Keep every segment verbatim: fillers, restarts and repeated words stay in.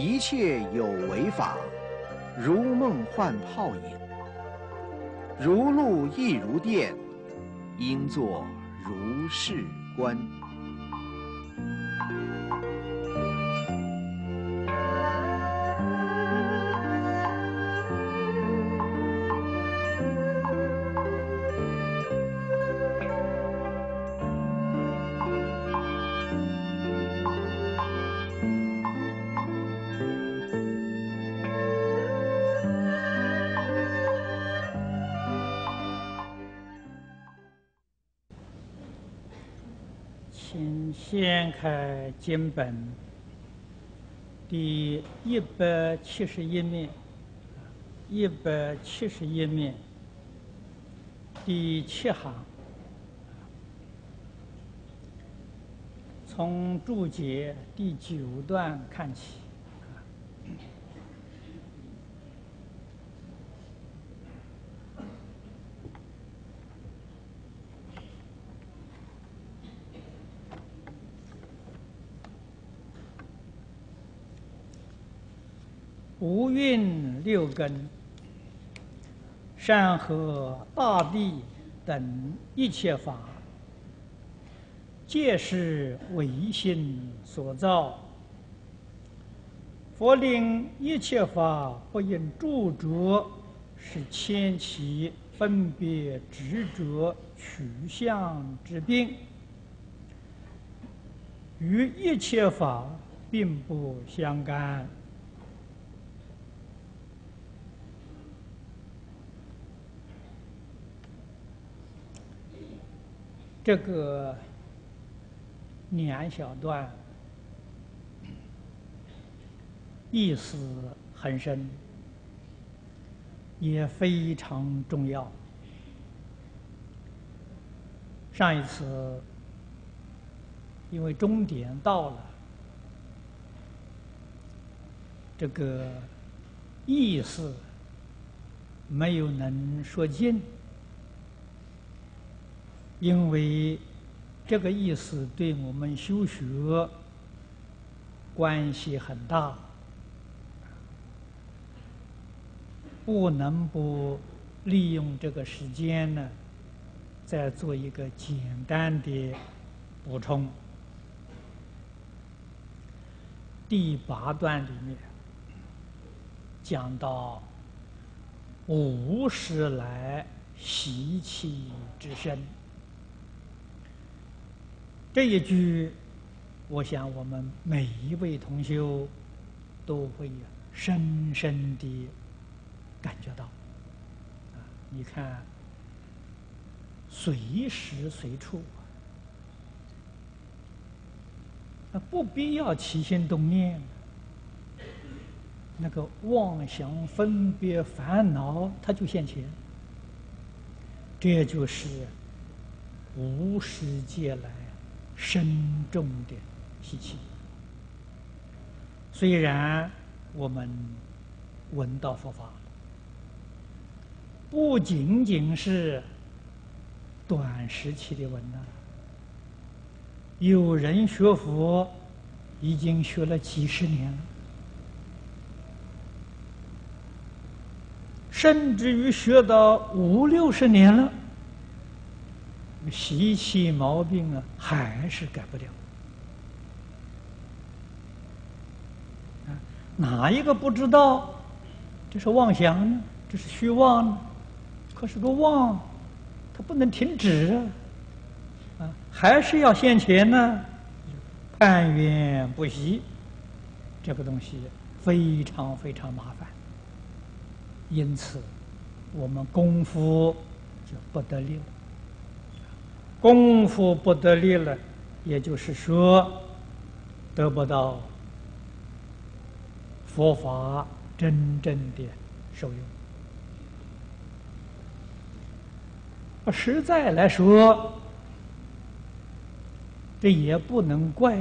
一切有为法，如梦幻泡影，如露亦如电，应作如是观。 请掀开经本第一百七十一面，一百七十一面第七行，从注解第九段看起。五蕴六根，山河大地等一切法，皆是唯心所造。佛令一切法不应著着，是牵起分别执着取向之病，与一切法并不相干。这个两小段意思很深，也非常重要。上一次因为终点到了，这个意思没有能说尽。因为这个意思对我们修学关系很大，不能不利用这个时间呢，再做一个简单的补充。第八段里面讲到五十来习气之身。这一句，我想我们每一位同修都会深深地感觉到。啊，你看，随时随处，啊，不必要起心动念，那个妄想、分别、烦恼，它就现前。这就是无始劫来深重的习气。虽然我们闻到佛法了，不仅仅是短时期的闻呐，有人学佛已经学了几十年了，甚至于学到五六十年了，习气毛病啊，还是改不掉。啊，哪一个不知道这是妄想呢？这是虚妄呢？可是个妄，它不能停止啊！啊，还是要现前呢，攀缘不息，这个东西非常非常麻烦。因此，我们功夫就不得力了。功夫不得力了，也就是说，得不到佛法真正的受用。实在来说，这也不能怪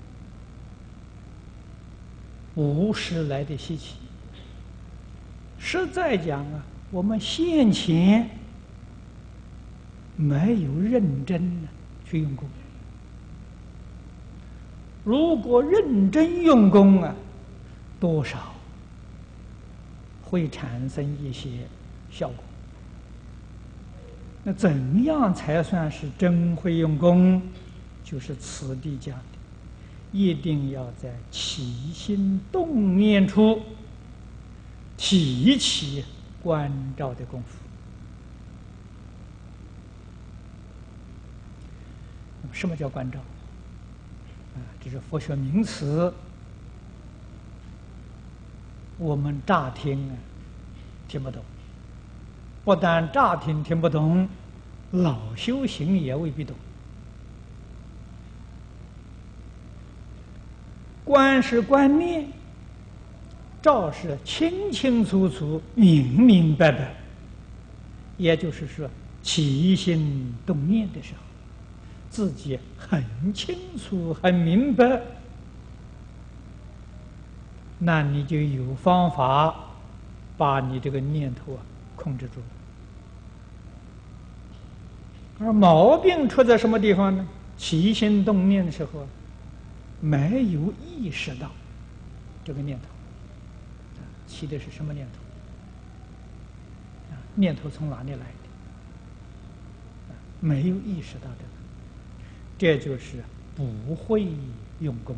无始来的习气。实在讲啊，我们现前没有认真去用功。如果认真用功啊， 多少会产生一些效果。那怎样才算是真会用功？就是此地讲的，一定要在起心动念处提起关照的功夫。那么什么叫关照？啊，这是佛学名词，我们乍听啊听不懂，不但乍听听不懂，老修行也未必懂。观是观念，照是清清楚楚、明明白白。也就是说，起心动念的时候，自己很清楚、很明白，那你就有方法把你这个念头啊控制住。而毛病出在什么地方呢？起心动念的时候，没有意识到这个念头起的是什么念头，念头从哪里来的，没有意识到这个，这就是不会用功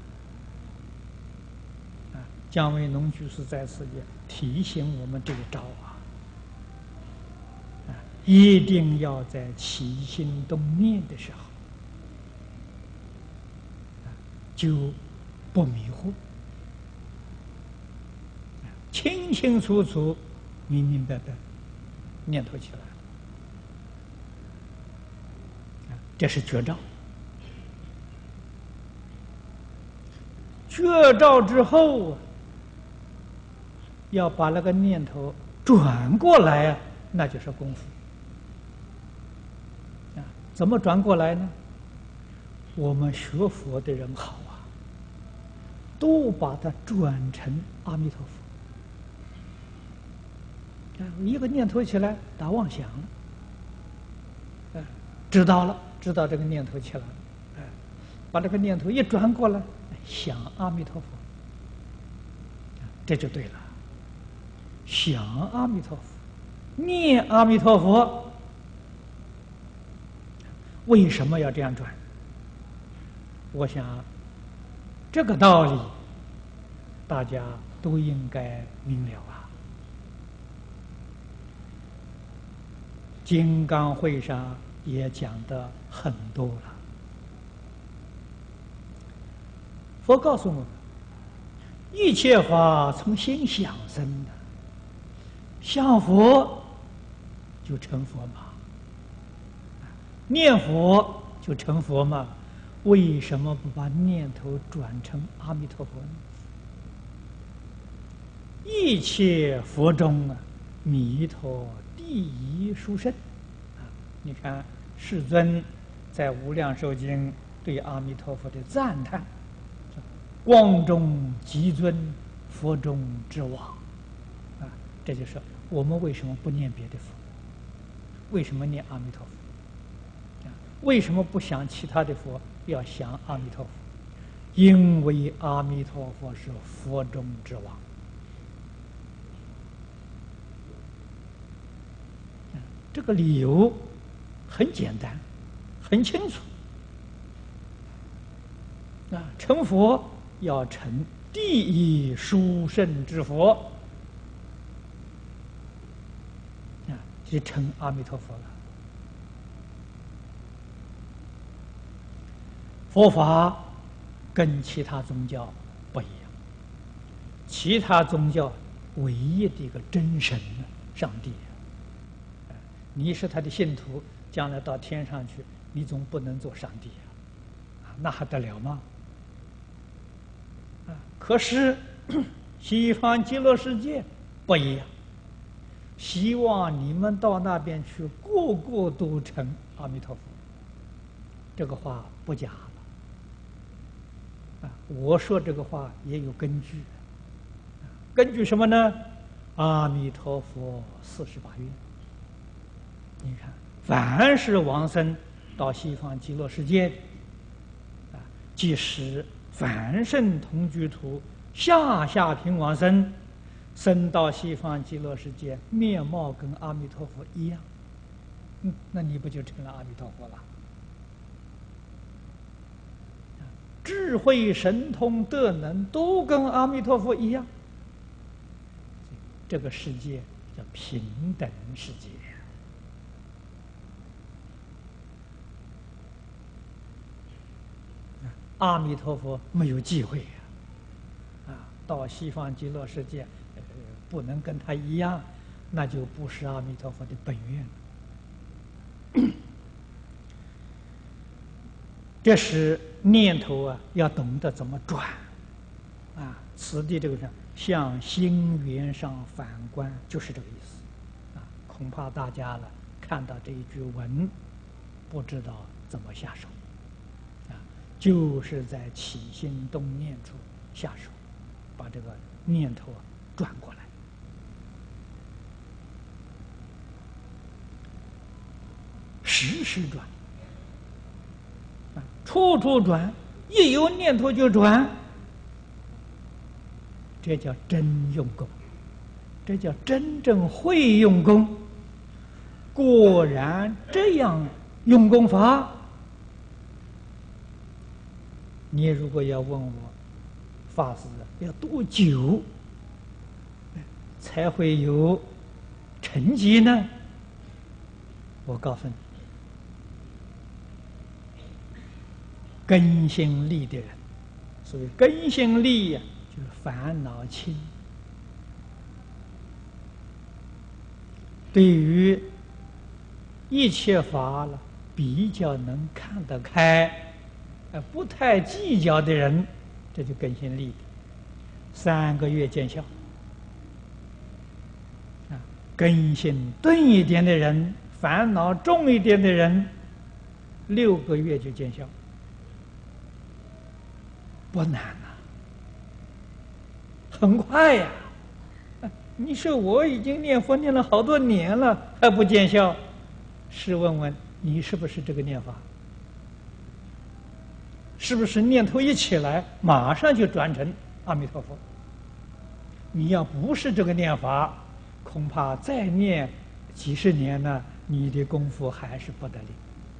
啊！姜维农居士在此也提醒我们这一招啊，啊，一定要在起心动念的时候就不迷糊，清清楚楚、明明白白，念头起来了，这是绝招。绝招之后，要把那个念头转过来啊，那就是功夫。啊，怎么转过来呢？我们学佛的人好啊，都把它转成阿弥陀佛。一个念头起来，打妄想了，哎，知道了，知道这个念头起来了，哎，把这个念头一转过来，想阿弥陀佛，这就对了。想阿弥陀佛，念阿弥陀佛，为什么要这样转？我想，这个道理大家都应该明了啊。金刚会上也讲得很多了。佛告诉我们，一切法从心想生的，想佛就成佛嘛，念佛就成佛嘛。为什么不把念头转成阿弥陀佛呢？一切佛中啊，弥陀第一殊胜啊！你看世尊在《无量寿经》对阿弥陀佛的赞叹：光中极尊，佛中之王啊！这就是我们为什么不念别的佛，为什么念阿弥陀佛？啊，为什么不想其他的佛？要想阿弥陀佛，因为阿弥陀佛是佛中之王。这个理由很简单，很清楚。啊，成佛要成第一殊胜之佛，啊，就成阿弥陀佛了。佛法跟其他宗教不一样，其他宗教唯一的一个真神呢，上帝。你是他的信徒，将来到天上去，你总不能做上帝呀，那还得了吗？啊，可是西方极乐世界不一样，希望你们到那边去，个个都成阿弥陀佛。这个话不假。啊，我说这个话也有根据，根据什么呢？阿弥陀佛四十八愿。你看，凡是往生到西方极乐世界的，啊，即使凡圣同居土下下品往生，生到西方极乐世界，面貌跟阿弥陀佛一样，嗯，那你不就成了阿弥陀佛了？智慧、神通、德能都跟阿弥陀佛一样，这个世界叫平等世界。阿弥陀佛没有忌讳啊，啊，到西方极乐世界，呃，不能跟他一样，那就不是阿弥陀佛的本愿。这是念头啊，要懂得怎么转，啊，此地这个是向心缘上反观，就是这个意思，啊，恐怕大家了看到这一句文，不知道怎么下手。就是在起心动念处下手，把这个念头啊转过来，时时转，啊，处处转，一有念头就转，这叫真用功，这叫真正会用功。果然这样用功法。你如果要问我，法师要多久才会有成绩呢？我告诉你，根性利的人，所以根性利呀、啊，就是烦恼轻。对于一切法了，比较能看得开。不太计较的人，这就根性利的，三个月见效。啊，根性钝一点的人，烦恼重一点的人，六个月就见效，不难啊，很快呀。你说我已经念佛念了好多年了，还不见效？试问问你是不是这个念法？是不是念头一起来，马上就转成阿弥陀佛？你要不是这个念法，恐怕再念几十年呢，你的功夫还是不得力。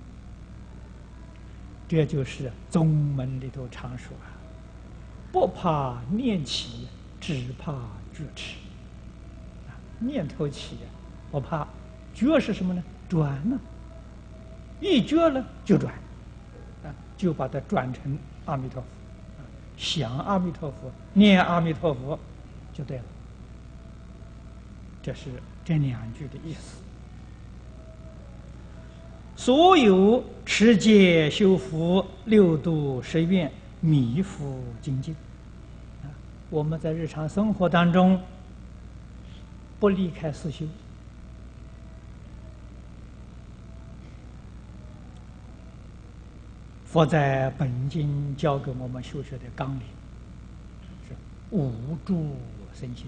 这就是宗门里头常说啊，不怕念起，只怕觉迟。啊，念头起啊，不怕，觉是什么呢？转呢，一觉了就转。就把它转成阿弥陀佛，想阿弥陀佛，念阿弥陀佛，就对了。这是这两句的意思。所有持戒修福、六度十愿、弥福精进，啊，我们在日常生活当中不离开四修。佛在本经教给我们修学的纲领是无住身心，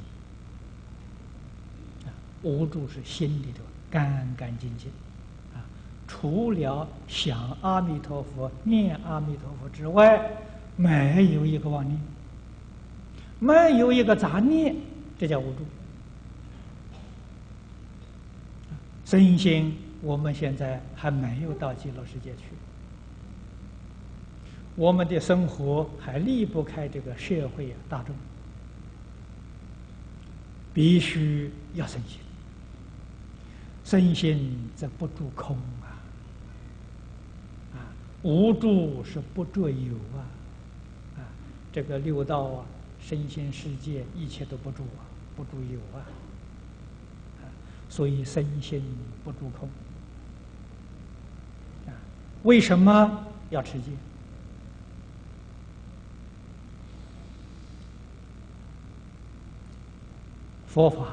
啊，无住是心里头干干净净，啊，除了想阿弥陀佛、念阿弥陀佛之外，没有一个妄念，没有一个杂念，这叫无住。身心我们现在还没有到极乐世界去。我们的生活还离不开这个社会大众，必须要身心，身心则不住空啊！啊，无住是不着有啊！啊，这个六道啊，身心世界一切都不住啊，不住有啊！啊，所以身心不住空啊！为什么要持戒？佛法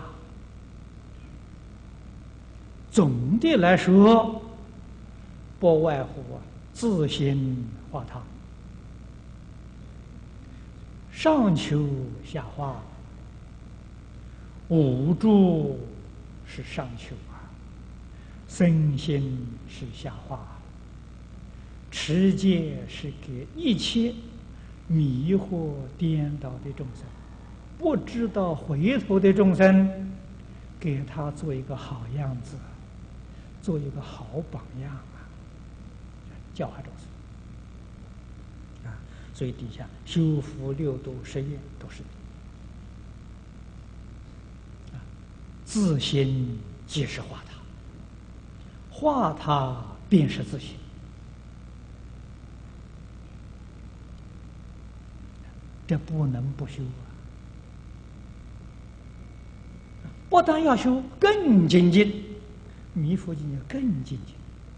总的来说，不外乎啊自心化他，上求下化，无住是上求啊，身心是下化，持戒是给一切迷惑颠倒的众生不知道回头的众生，给他做一个好样子，做一个好榜样啊，教化众生啊。所以底下修福六度十愿都是啊，自心即是化他，化他便是自心。这不能不修啊！不但要修，更精进，弥佛经就更精进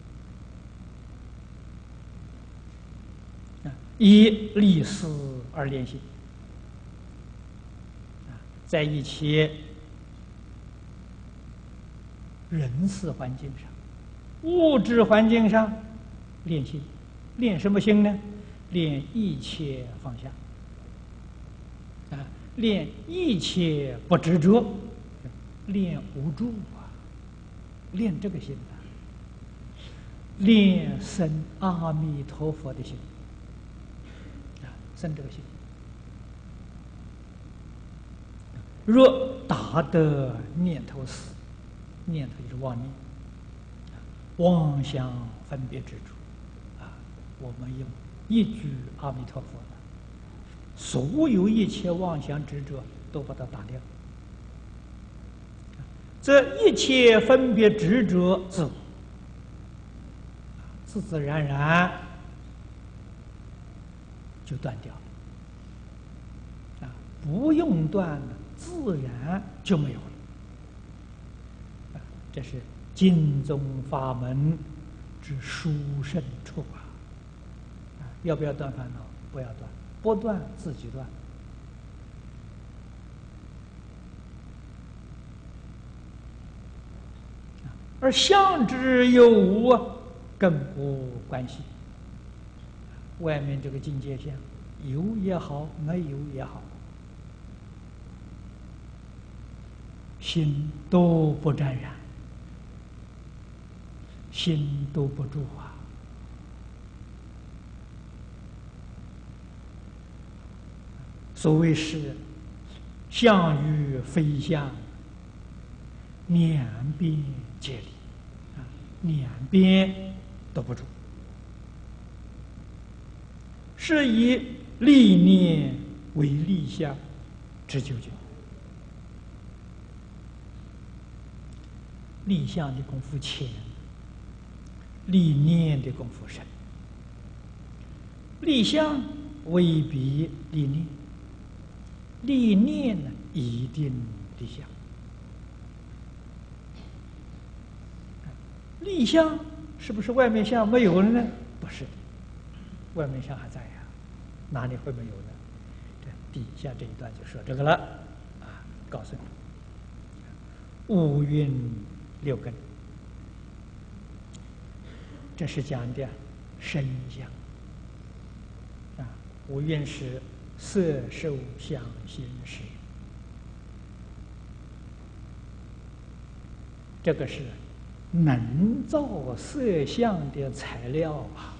啊！以立事而练心啊，在一切人事环境上、物质环境上练心，练什么心呢？练一切放下。啊，练一切不执着，练无助啊，练这个心啊，练生阿弥陀佛的心啊，生这个心。若达得念头死，念头就是妄念，妄想分别执着啊，我们用一句阿弥陀佛。所有一切妄想执着都把它打掉，这一切分别执着自我，自自然然就断掉了啊！不用断，自然就没有了啊！这是经宗法门之殊胜处啊！啊，要不要断烦恼？不要断。不断自己断，而相之有无更无关系。外面这个境界相，有也好，没有也好，心都不沾染，心都不住啊。所谓是相与非相，两边皆离啊，两边都不住，是以立念为立相之究竟。立相的功夫浅，立念的功夫深。立相未必立念。立念呢，一定立相。立相是不是外面相没有了呢？不是的，外面相还在呀，哪里会没有呢？这底下这一段就说这个了啊，告诉你，五蕴六根，这是讲的身相啊，五蕴是色受想行识，这个是能造色相的材料啊。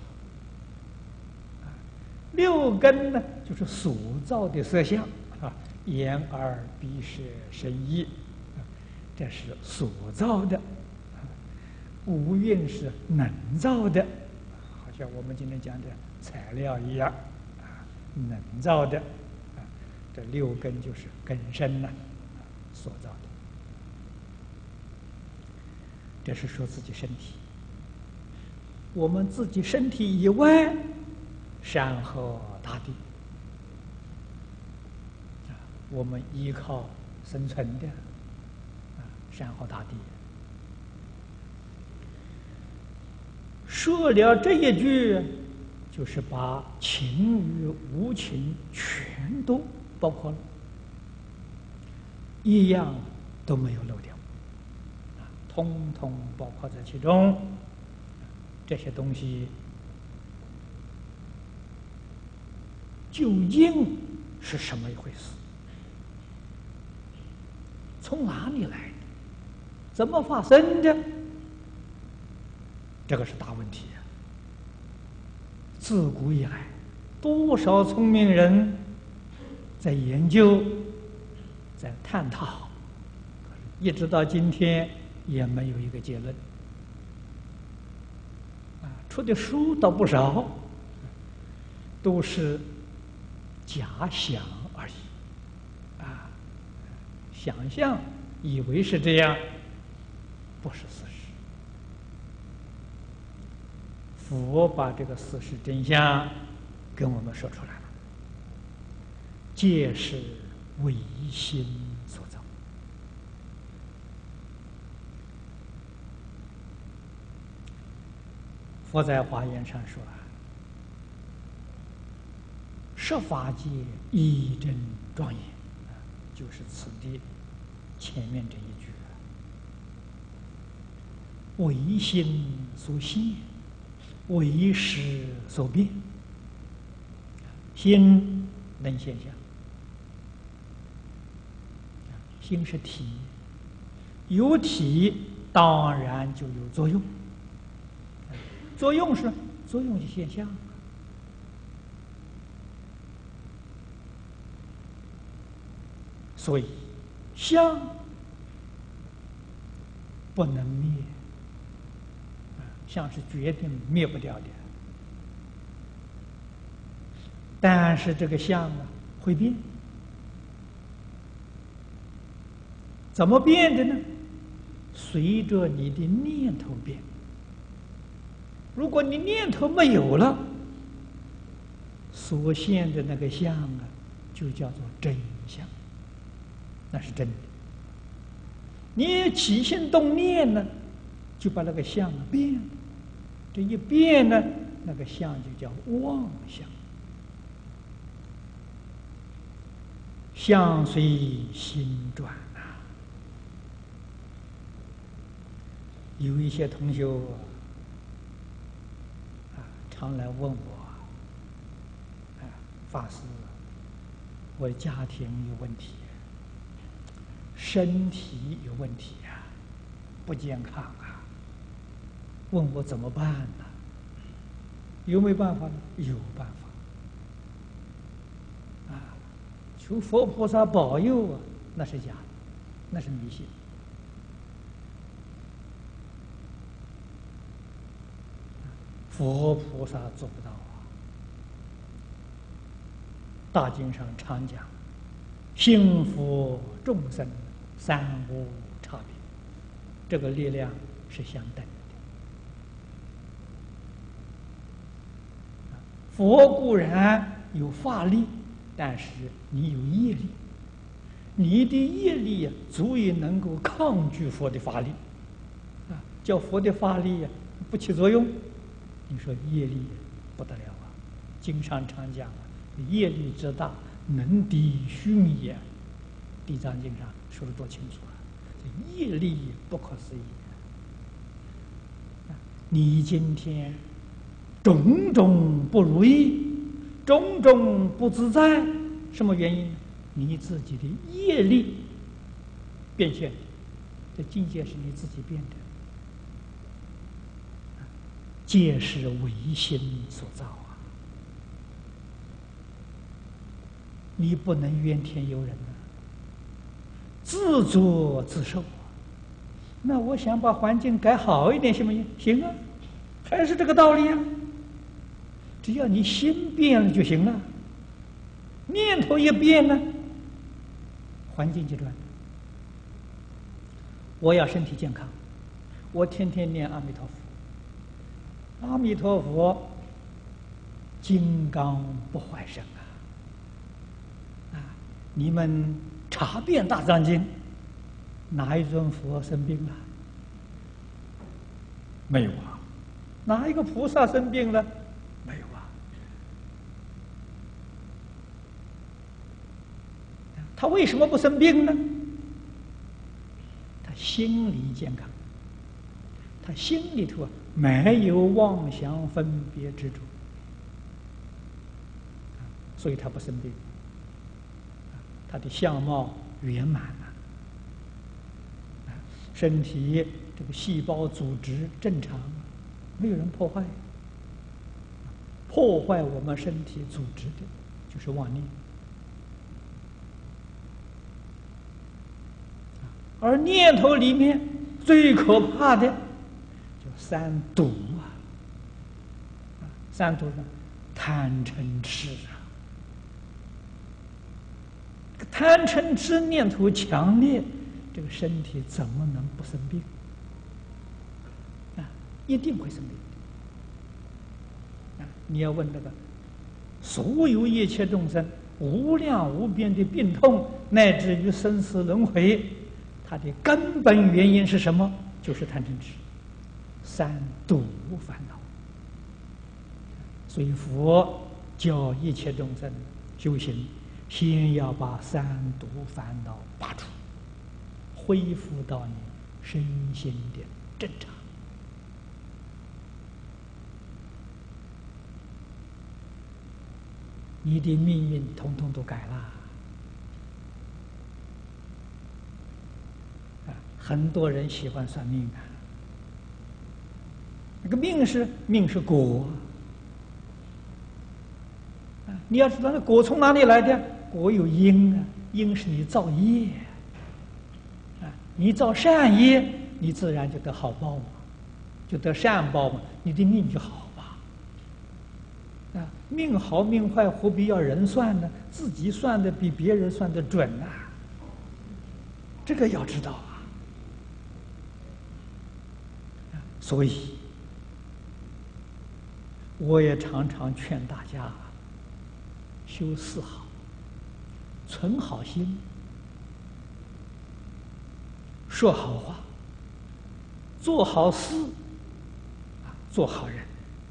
六根呢，就是所造的色相啊，眼耳鼻舌身意，这是所造的。五蕴是能造的，好像我们今天讲的材料一样。能造的啊，这六根就是根身呐、啊，所造的。这是说自己身体。我们自己身体以外，山河大地啊，我们依靠生存的啊，山河大地。说了这一句，就是把情与无情全都包括了，一样都没有漏掉，啊，通通包括在其中。这些东西究竟是什么一回事？从哪里来的？怎么发生的？这个是大问题啊！自古以来，多少聪明人在研究在探讨，一直到今天也没有一个结论。啊，出的书倒不少，都是假想而已。啊，想象以为是这样，不是事实。佛把这个事实真相跟我们说出来了，皆是唯心所造。佛在华严上说啊，十法界一真庄严，就是此地前面这一句，唯心所现，唯识所变。心能现象，心是体，有体当然就有作用，作用是作用是现象。所以相不能灭，相是决定灭不掉的。但是这个相啊会变，怎么变的呢？随着你的念头变。如果你念头没有了，所现的那个相啊，就叫做真相，那是真的。你起心动念呢，就把那个相啊变了，这一变呢，那个相就叫妄相。相随心转啊！有一些同学啊，常来问我啊，法师，我的家庭有问题，身体有问题啊，不健康啊，问我怎么办呢？有没有办法呢？有办法。求佛菩萨保佑啊，那是假的，那是迷信。佛菩萨做不到啊。大经上常讲，幸福众生三无差别，这个力量是相等的。佛固然有法力，但是你有业力，你的业力呀、啊，足以能够抗拒佛的法力，啊，叫佛的法力呀、啊、不起作用，你说业力不得了啊！经上常讲啊，业力之大，能抵虚也。地藏经上说的多清楚啊！这业力不可思议啊！你今天种种不如意，种种不自在，什么原因？你自己的业力变现的，这境界是你自己变的，皆是唯心所造啊！你不能怨天尤人啊，自作自受啊！那我想把环境改好一点，行不行？行啊，还是这个道理啊！只要你心变了就行了，念头一变呢，环境就乱了。我要身体健康，我天天念阿弥陀佛，阿弥陀佛，金刚不坏身啊！啊，你们查遍大藏经，哪一尊佛生病了？没有啊。哪一个菩萨生病了？没有啊。他为什么不生病呢？他心理健康，他心里头啊没有妄想分别执着，所以他不生病。他的相貌圆满了，身体这个细胞组织正常，没有人破坏。破坏我们身体组织的就是妄念。 而念头里面最可怕的就三毒啊！三毒呢，贪嗔痴啊！贪嗔痴念头强烈，这个身体怎么能不生病？啊，一定会生病。啊，你要问这个，所有一切众生无量无边的病痛，乃至于生死轮回，它的根本原因是什么？就是贪嗔痴，三毒烦恼。所以佛教一切众生修行，先要把三毒烦恼拔除，恢复到你身心的正常。你的命运统统都改了。啊，很多人喜欢算命啊。那个命是命是果，啊，你要知道那果从哪里来的？果有因啊，因是你造业，啊，你造善业，你自然就得好报嘛，就得善报嘛，你的命就好。啊，命好命坏，何必要人算呢？自己算的比别人算的准啊！这个要知道啊。所以，我也常常劝大家修四好，存好心，说好话，做好事，啊，做好人。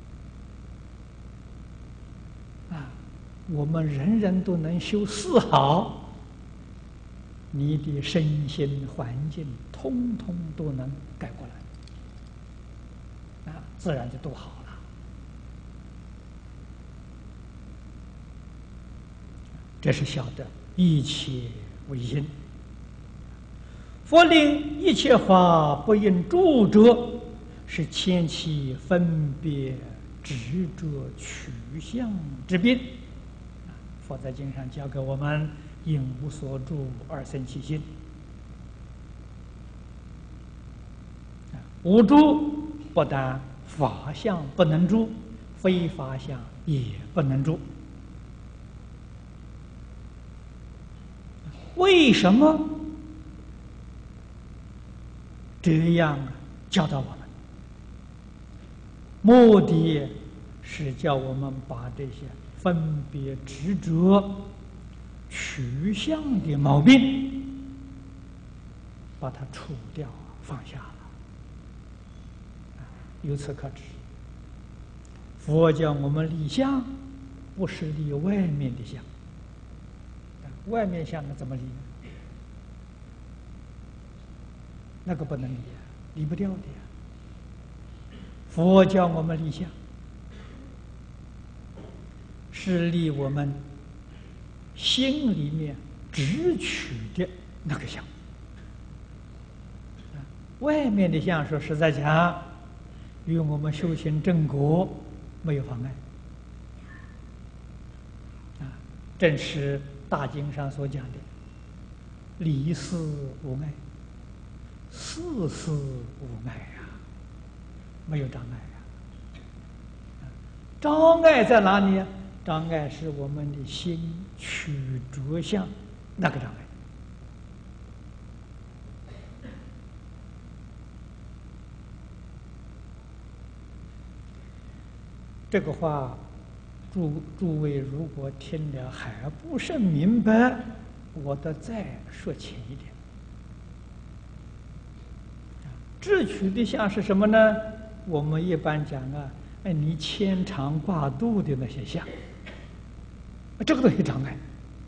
我们人人都能修四好，你的身心环境通通都能改过来，啊，自然就都好了。这是晓得一切为因。佛令一切法不应住者，是牵起分别执着取向之病。佛在经上教给我们：应无所住而生其心。无住不但法相不能住，非法相也不能住。为什么这样教导我们？目的是叫我们把这些分别执着取向的毛病把它除掉放下了。由此可知，佛教我们立相不是立外面的相，外面相怎么立呢？那个不能立啊，离不掉的呀。佛教我们立相是离我们心里面执取的那个相，外面的相说实在讲，与我们修行正果没有妨碍。啊，正是大经上所讲的“离事无碍，事事无碍”呀，没有障碍呀。障碍在哪里呀？障碍是我们的心取着相那个障碍。这个话，诸诸位如果听了还不甚明白，我得再说浅一点。智取的相是什么呢？我们一般讲啊，哎，你牵肠挂肚的那些相，这个都有障碍。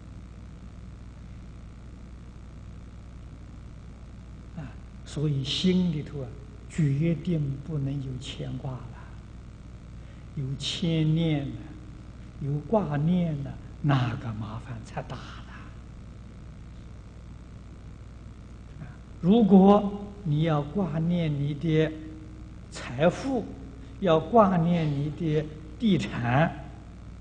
啊，所以心里头啊，决定不能有牵挂了。有牵念呢，有挂念呢，那个麻烦才大了。如果你要挂念你的财富，要挂念你的地产，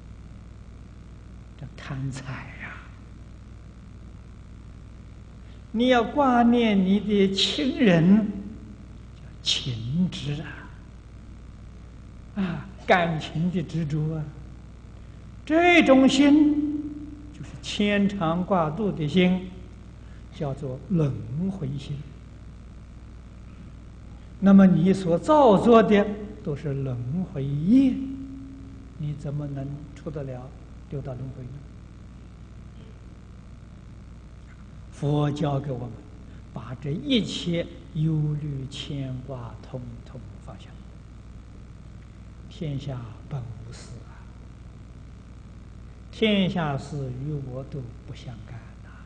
这贪财呀！ 你要挂念你的亲人，叫情执啊，啊，感情的执着啊，这种心就是牵肠挂肚的心，叫做轮回心。那么你所造作的都是轮回业，你怎么能出得了六道轮回呢？佛教给我们把这一切忧虑牵挂统统放下。天下本无事啊，天下事与我都不相干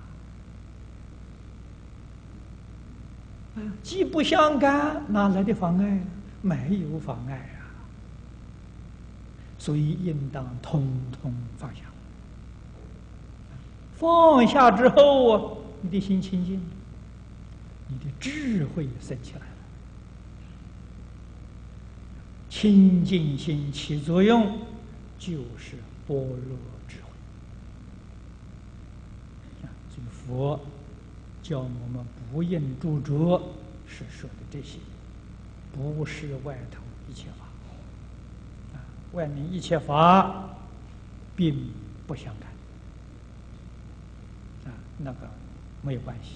呐、啊。既不相干，哪来的妨碍？没有妨碍啊。所以应当统统放下。放下之后啊，你的心清净，你的智慧升起来了。清净心起作用，就是般若智慧。所以佛教我们不应著着，是说的这些，不是外头一切法。啊，外面一切法并不相干。啊，那个没有关系。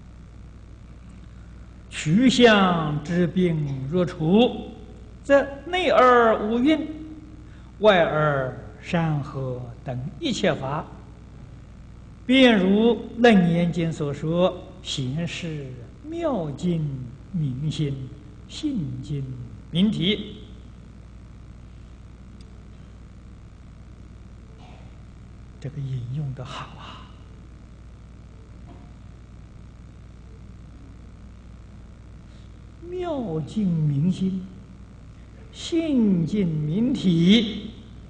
取相之病若除，则内而无蕴，外而山河等一切法，便如《楞严经》所说：“贤士妙经明心，信经明体。”这个引用的好啊！妙境明心，信境明体。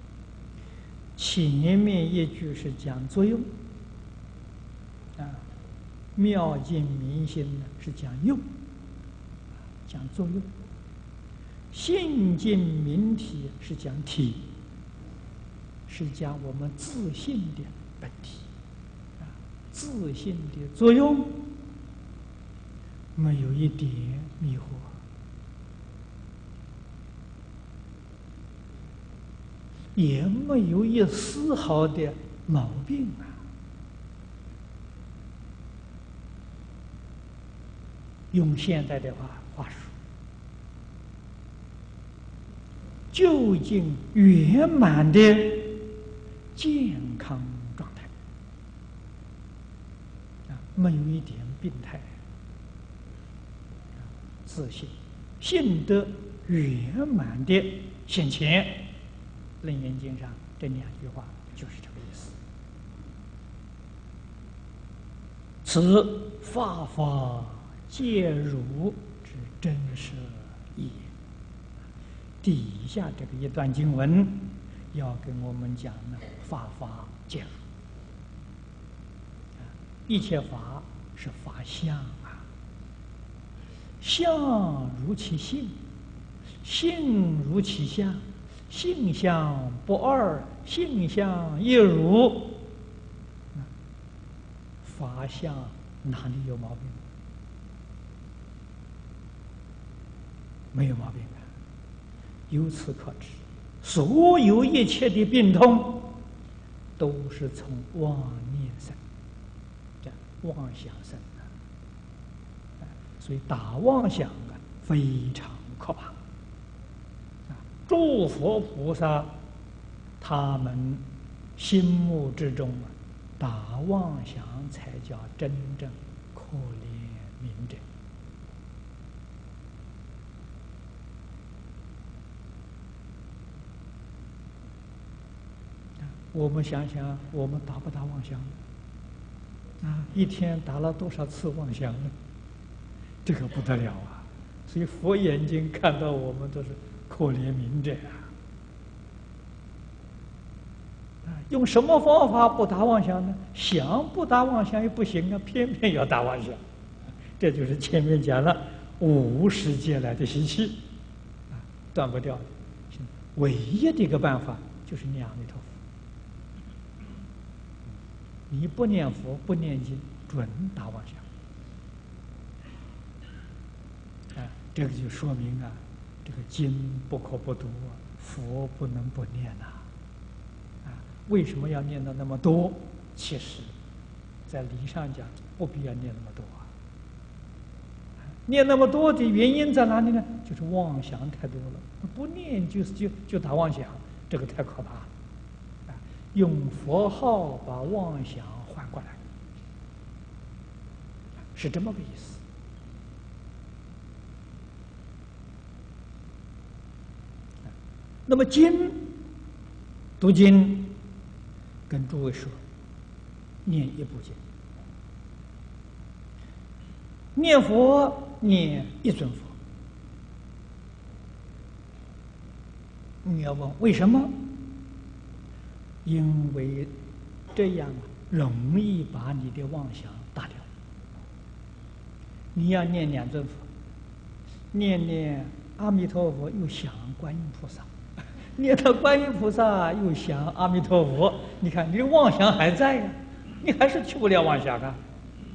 前面一句是讲作用，啊，妙境明心呢是讲用，讲作用。信境明体是讲体，是讲我们自信的本体，啊，自信的作用。没有一点迷惑，也没有一丝毫的毛病啊！用现代的话话说，究竟圆满的健康状态啊，没有一点病态。自信、信德圆满的现前，《楞严经》上这两句话就是这个意思。此法法皆如之真实义。底下这个一段经文要跟我们讲呢，法法皆如，一切法是法相啊。相如其性，性如其相，性相不二，性相一如。法相哪里有毛病？没有毛病啊！由此可知，所有一切的病痛，都是从妄念生，这妄想生的。所以打妄想啊，非常可怕。啊，诸佛菩萨他们心目之中啊，打妄想才叫真正可怜悯者。我们想想，我们打不打妄想？啊，一天打了多少次妄想呢？这个不得了啊！所以佛眼睛看到我们都是可怜悯者啊！用什么方法不打妄想呢？想不打妄想也不行啊，偏偏要打妄想。这就是前面讲了五十劫来的习气啊，断不掉的。唯一的一个办法就是念阿弥陀佛。你不念佛不念经，准打妄想。 这个就说明啊，这个经不可不读，佛不能不念呐。啊，为什么要念的那么多？其实，在理上讲，不必要念那么多啊。念那么多的原因在哪里呢？就是妄想太多了。不念就是就就打妄想，这个太可怕了。啊，用佛号把妄想换过来，是这么个意思。那么经读经，跟诸位说，念一部经，念佛念一尊佛。你要问为什么？因为这样容易把你的妄想打掉。你要念两尊佛，念念阿弥陀佛又想观音菩萨，念到观音菩萨又想阿弥陀佛，你看你的妄想还在呀、啊，你还是去不了妄想啊。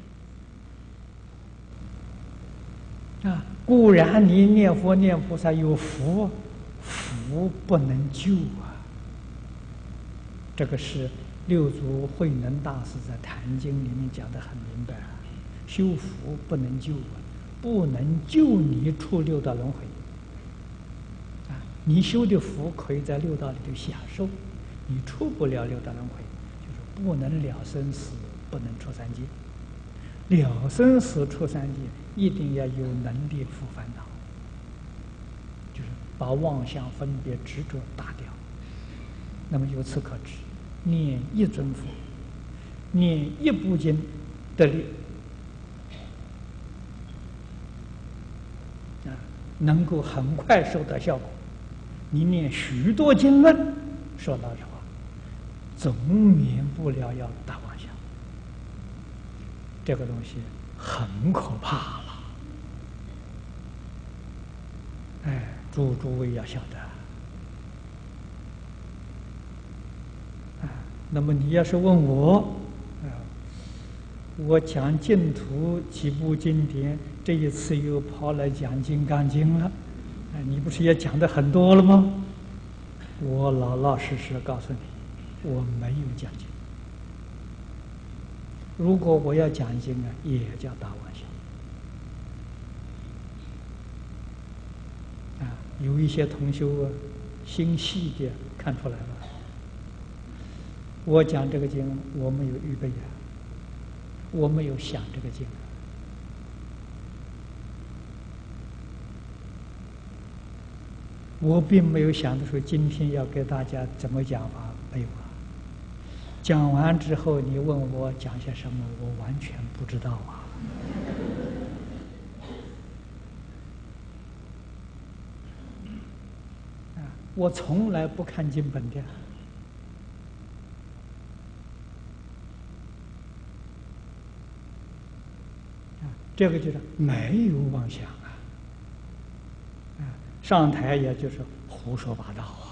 啊，固然你念佛念菩萨有福，福不能救啊。这个是六祖慧能大师在《坛经》里面讲得很明白啊，修福不能救啊，不能救你出六道轮回。啊，你修的福可以在六道里头享受，你出不了六道轮回，就是不能了生死，不能出三界。了生死出三界，一定要有能力伏烦恼，就是把妄想、分别、执着打掉。那么由此可知，念一尊佛，念一部经得力啊，能够很快收到效果。你念许多经论，说老实话，总免不了要打妄想。这个东西很可怕了，哎，诸诸位要晓得。啊，那么你要是问我，啊，我讲净土几部经典，这一次又跑来讲《金刚经》了，啊，你不是也讲的很多了吗？我老老实实告诉你，我没有讲经。如果我要讲经啊，也叫打妄想。啊，有一些同修啊，心细的看出来了。我讲这个经，我没有预备啊，我没有想这个经。我并没有想的说今天要给大家怎么讲法，没有啊。讲完之后，你问我讲些什么，我完全不知道啊。啊，我从来不看经本的。啊，这个就是没有妄想啊。啊，上台也就是胡说八道啊。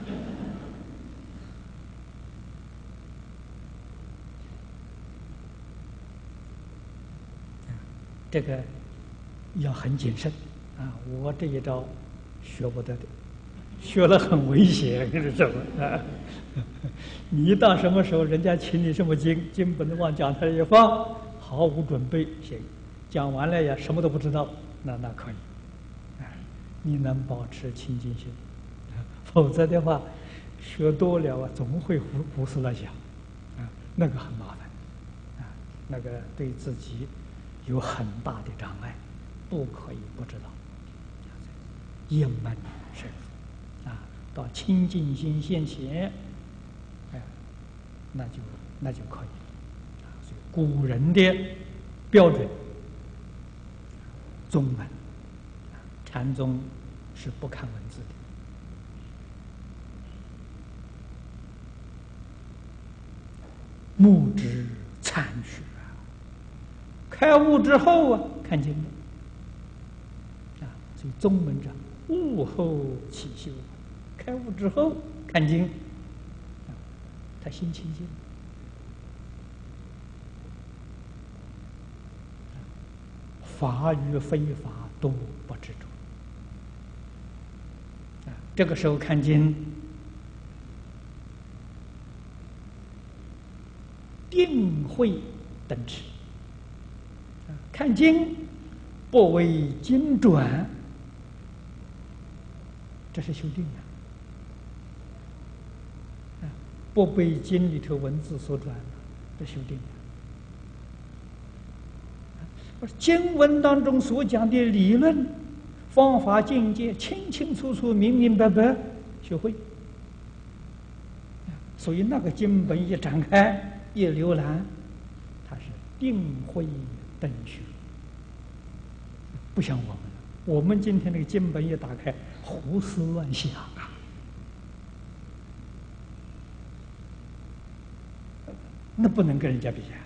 这个要很谨慎啊！我这一招学不得的，学了很危险，是什么啊？你一到什么时候，人家请你什么经，经本往讲台一放，毫无准备，行，讲完了呀，什么都不知道，那那可以，啊，你能保持清净心，否则的话，学多了啊，总会胡胡思乱想，啊，那个很麻烦，啊，那个对自己有很大的障碍，不可以不知道。一门深入，啊，到清净心现前，哎，那就那就可以了。啊，所以古人的标准，宗门，禅宗是不看文字的。目之参学啊，开悟之后啊，看经了啊，所以宗门讲悟后起修，开悟之后看经，啊，他心清净，法与非法都不执着。 这个时候看经，定慧等持。看经不为经转，这是修定啊！不被经里头文字所转，这修定啊！经文当中所讲的理论、方法、境界，清清楚楚、明明白白学会。所以那个经本一展开，一浏览，它是定慧等学，不像我们，我们今天这个经本一打开，胡思乱想啊！那不能跟人家比啊！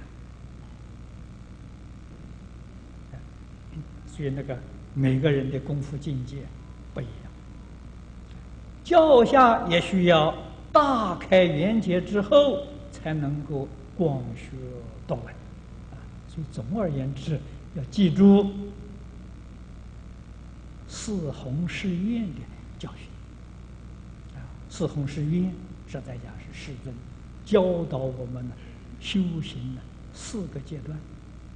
所以那个每个人的功夫境界不一样，教下也需要大开圆解之后，才能够广学多闻啊！所以总而言之，要记住四弘誓愿的教训啊！四弘誓愿实在讲是世尊教导我们呢修行的四个阶段。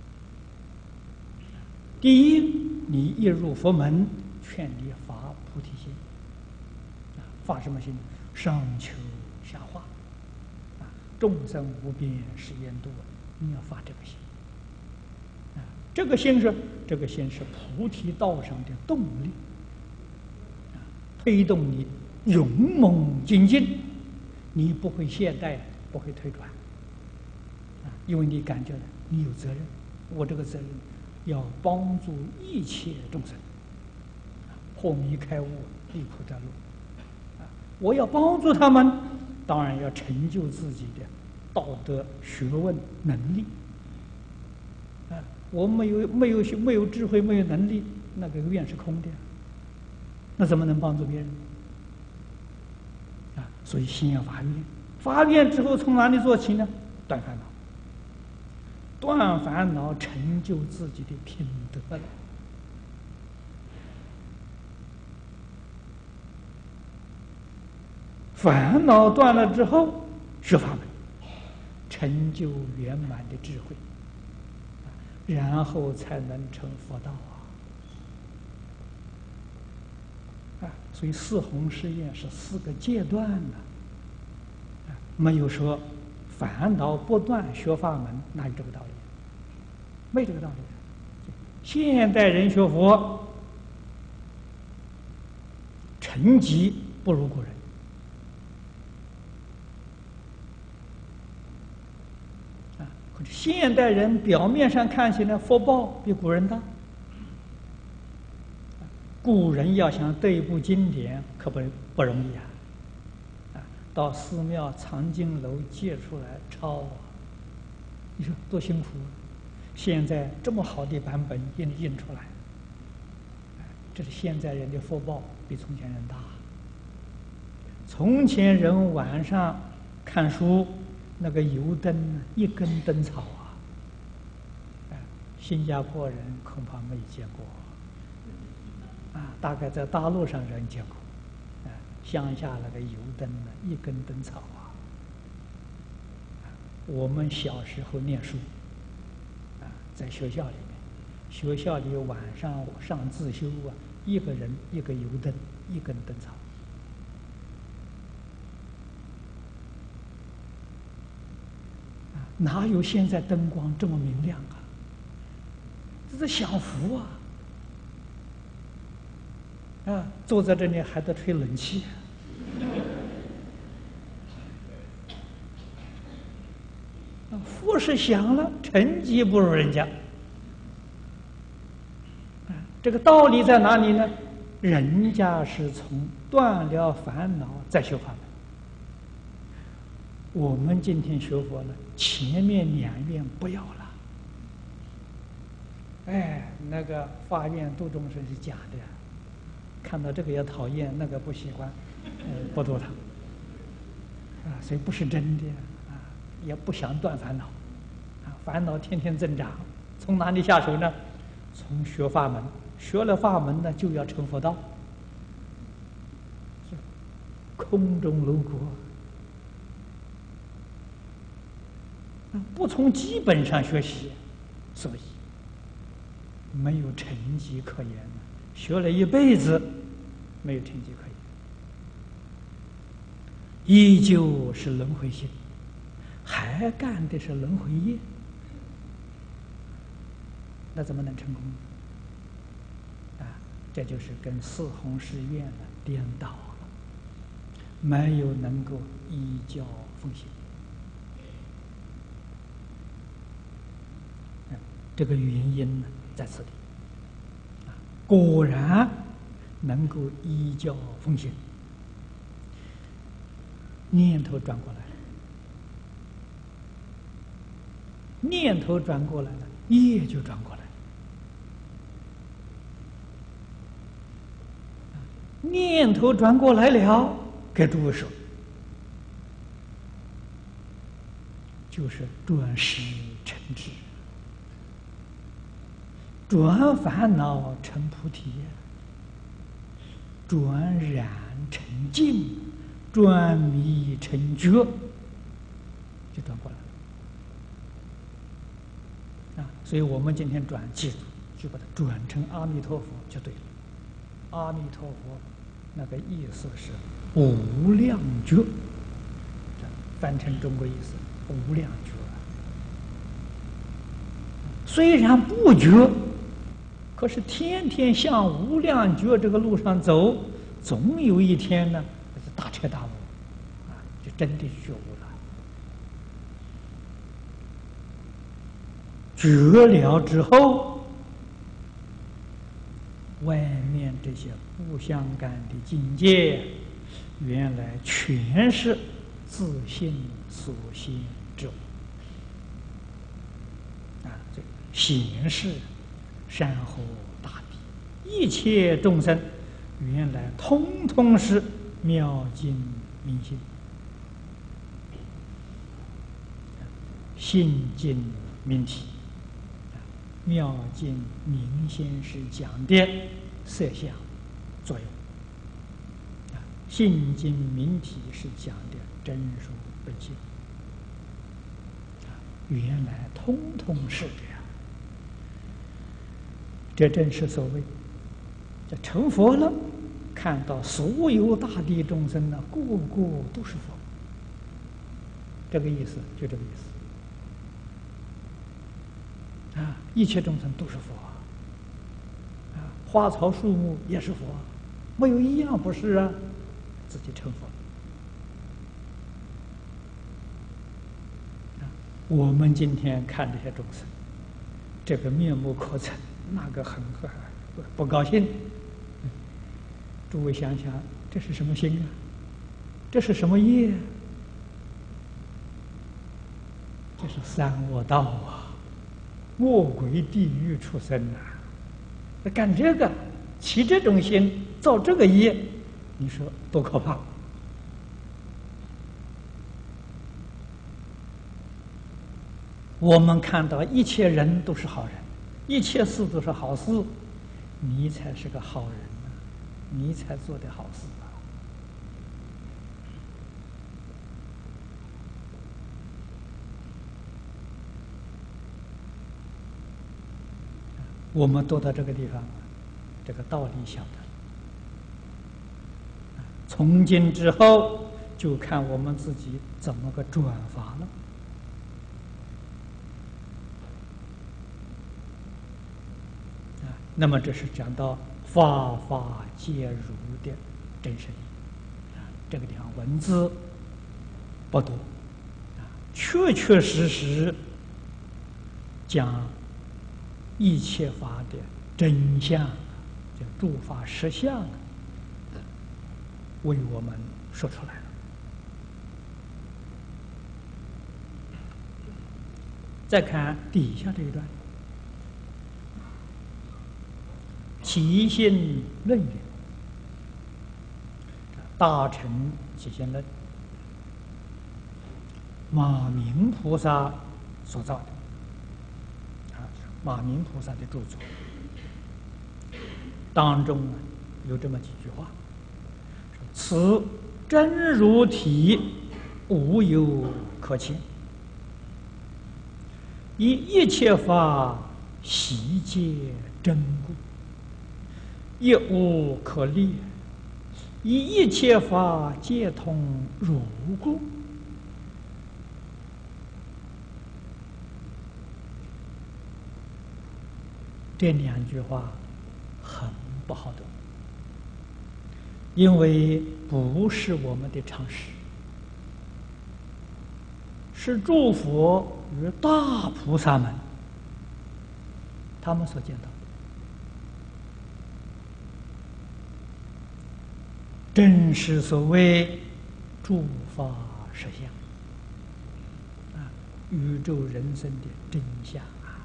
第一，你一入佛门，劝你发菩提心啊！发什么心？上求下化啊！众生无边誓愿度，你要发这个心啊！这个心是这个心是菩提道上的动力啊，推动你勇猛精进，你不会懈怠，不会退转啊！因为你感觉到你有责任，我这个责任要帮助一切众生破迷开悟，离苦得乐啊！我要帮助他们，当然要成就自己的道德、学问、能力啊！我没有没有没有智慧，没有能力，那个愿是空的，那怎么能帮助别人啊？所以心要发愿，发愿之后从哪里做起呢？断烦恼。断烦恼，成就自己的品德了。烦恼断了之后，学法门，成就圆满的智慧，然后才能成佛道啊！啊，所以四弘誓愿是四个阶段的，啊，没有说烦恼不断学法门，哪有这个道理？没这个道理。现代人学佛，成绩不如古人啊。可是现代人表面上看起来福报比古人大，古人要想对一部经典，可不不容易啊！啊，到寺庙藏经楼借出来抄啊，你说多辛苦啊！现在这么好的版本印印出来，这是现在人的福报比从前人大。从前人晚上看书，那个油灯一根灯草啊，新加坡人恐怕没见过啊，大概在大陆上人见过，啊，乡下那个油灯呢，一根灯草啊。我们小时候念书。在学校里面，学校里晚上上自修啊，一个人一个油灯，一根灯草，啊，哪有现在灯光这么明亮啊？这是享福啊！啊，坐在这里还得吹冷气。福是享了，成绩不如人家。这个道理在哪里呢？人家是从断了烦恼再修法门，我们今天学佛了，前面两愿不要了。哎，那个发愿度众生是假的，看到这个也讨厌，那个不喜欢，呃，不度他。啊，所以不是真的。也不想断烦恼，啊，烦恼天天增长，从哪里下手呢？从学法门，学了法门呢，就要成佛道。 空中楼阁。不从基本上学习，所以没有成绩可言。学了一辈子，没有成绩可言，依旧是轮回心，还干的是轮回业，那怎么能成功呢？啊，这就是跟四弘誓愿呢颠倒了，没有能够依教奉行。这个原因呢，在此里，啊，果然能够依教奉行，念头转过来，念头转过来了，业就转过来。念头转过来了，给诸位说，就是转识成智。转烦恼成菩提，转染成净，转迷成觉，就转过来了。啊，所以我们今天转，记住，就把它转成阿弥陀佛就对了。阿弥陀佛，那个意思是无量觉，翻成中国意思，无量觉。虽然不觉，可是天天向无量觉这个路上走，总有一天呢，大彻大悟，啊，就真的觉悟了。觉了之后，外面这些不相干的境界，原来全是自性所现之物。啊，这显示山河大地，一切众生原来通通是妙境明心，性境明体。妙境明心是讲的色相作用，性境明体是讲的真如本性。原来通通是这样，这正是所谓这成佛了，看到所有大地众生呢，个个都是佛，这个意思就这个意思。啊，一切众生都是佛啊，花草树木也是佛，没有一样不是啊，自己成佛。啊，我们今天看这些众生，这个面目可憎，那个很很不高兴。诸位想想，这是什么心啊？这是什么业？这是三恶道啊！恶鬼、地狱、畜生啊！干这个，起这种心，造这个业，你说多可怕！我们看到一切人都是好人，一切事都是好事，你才是个好人呢，你才做的好事啊！我们都到这个地方，这个道理晓得。从今之后，就看我们自己怎么个转法了。啊，那么这是讲到法法皆如的真实理。啊，这个地方文字不多，啊，确确实实讲一切法的真相，叫诸法实相，为我们说出来了。再看底下这一段，起心论语，大乘起心论，马明菩萨所造的。马明菩萨的著作当中呢，有这么几句话：此真如体无有可侵，以一切法悉皆真故，亦无可立，以一切法皆通如故。这两句话很不好懂，因为不是我们的常识，是诸佛与大菩萨们他们所见到的。正是所谓诸法实相啊，宇宙人生的真相啊。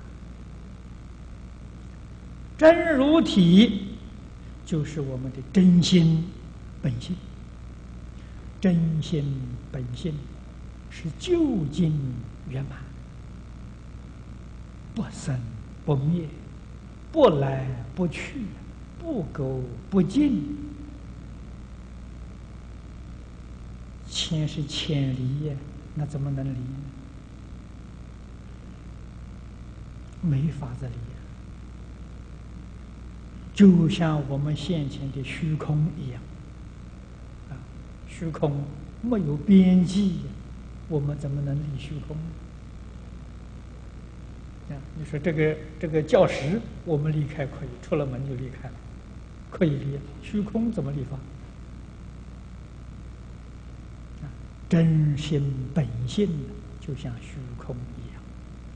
真如体就是我们的真心本性，真心本性是究竟圆满，不生不灭，不来不去，不垢不净。千是千离呀，那怎么能离呢？没法子离呀。就像我们现前的虚空一样，啊，虚空没有边际，我们怎么能离虚空呢？啊，你说这个这个教室我们离开可以，出了门就离开了，可以离，虚空怎么离法？啊，真心本性就像虚空一样，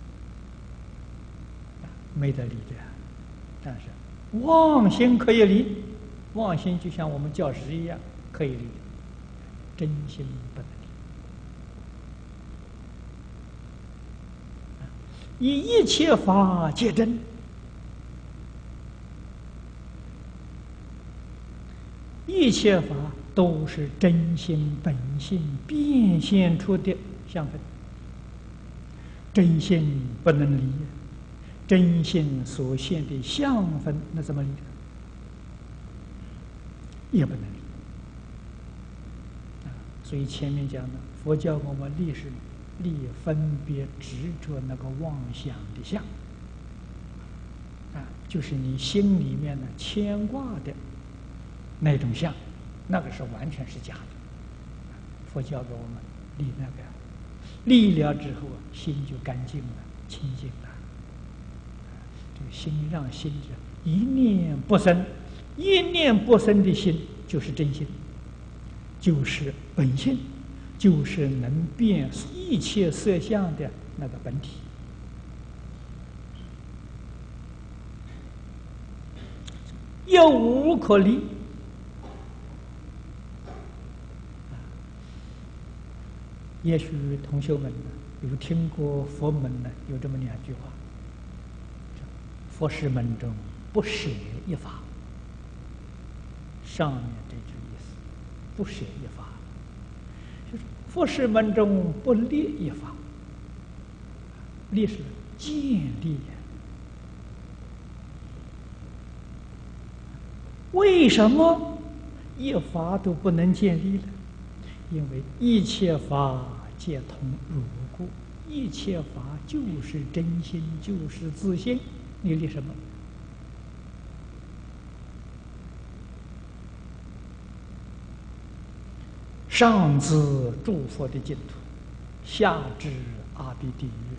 啊，没得离的。但是妄心可以离，妄心就像我们教室一样可以离，真心不能离。以一切法皆真，一切法都是真心本性变现出的相分，真心不能离。真心所现的相分，那怎么离？也不能离。啊，所以前面讲的，佛教我们立是立分别执着那个妄想的相，啊，就是你心里面的牵挂的那种相，那个是完全是假的。佛教给我们立那个，立了之后心就干净了，清净了。心让心一念不生，一念不生的心就是真心，就是本性，就是能变一切色相的那个本体。又无可离。也许同学们呢有听过佛门呢有这么两句话。佛事门中不舍一法，上面这句意思，不舍一法，就是佛事门中不立一法，立是建立呀。为什么一法都不能建立呢？因为一切法皆同如故，一切法就是真心，就是自性。你立什么？上至诸佛的净土，下至阿鼻地狱。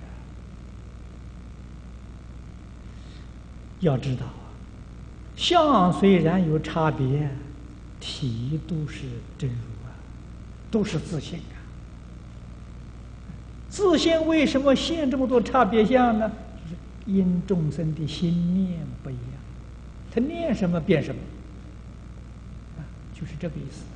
要知道啊，相虽然有差别，体都是真如啊，都是自性啊。自性为什么现这么多差别相呢？因众生的心念不一样，他念什么变什么，啊，就是这个意思。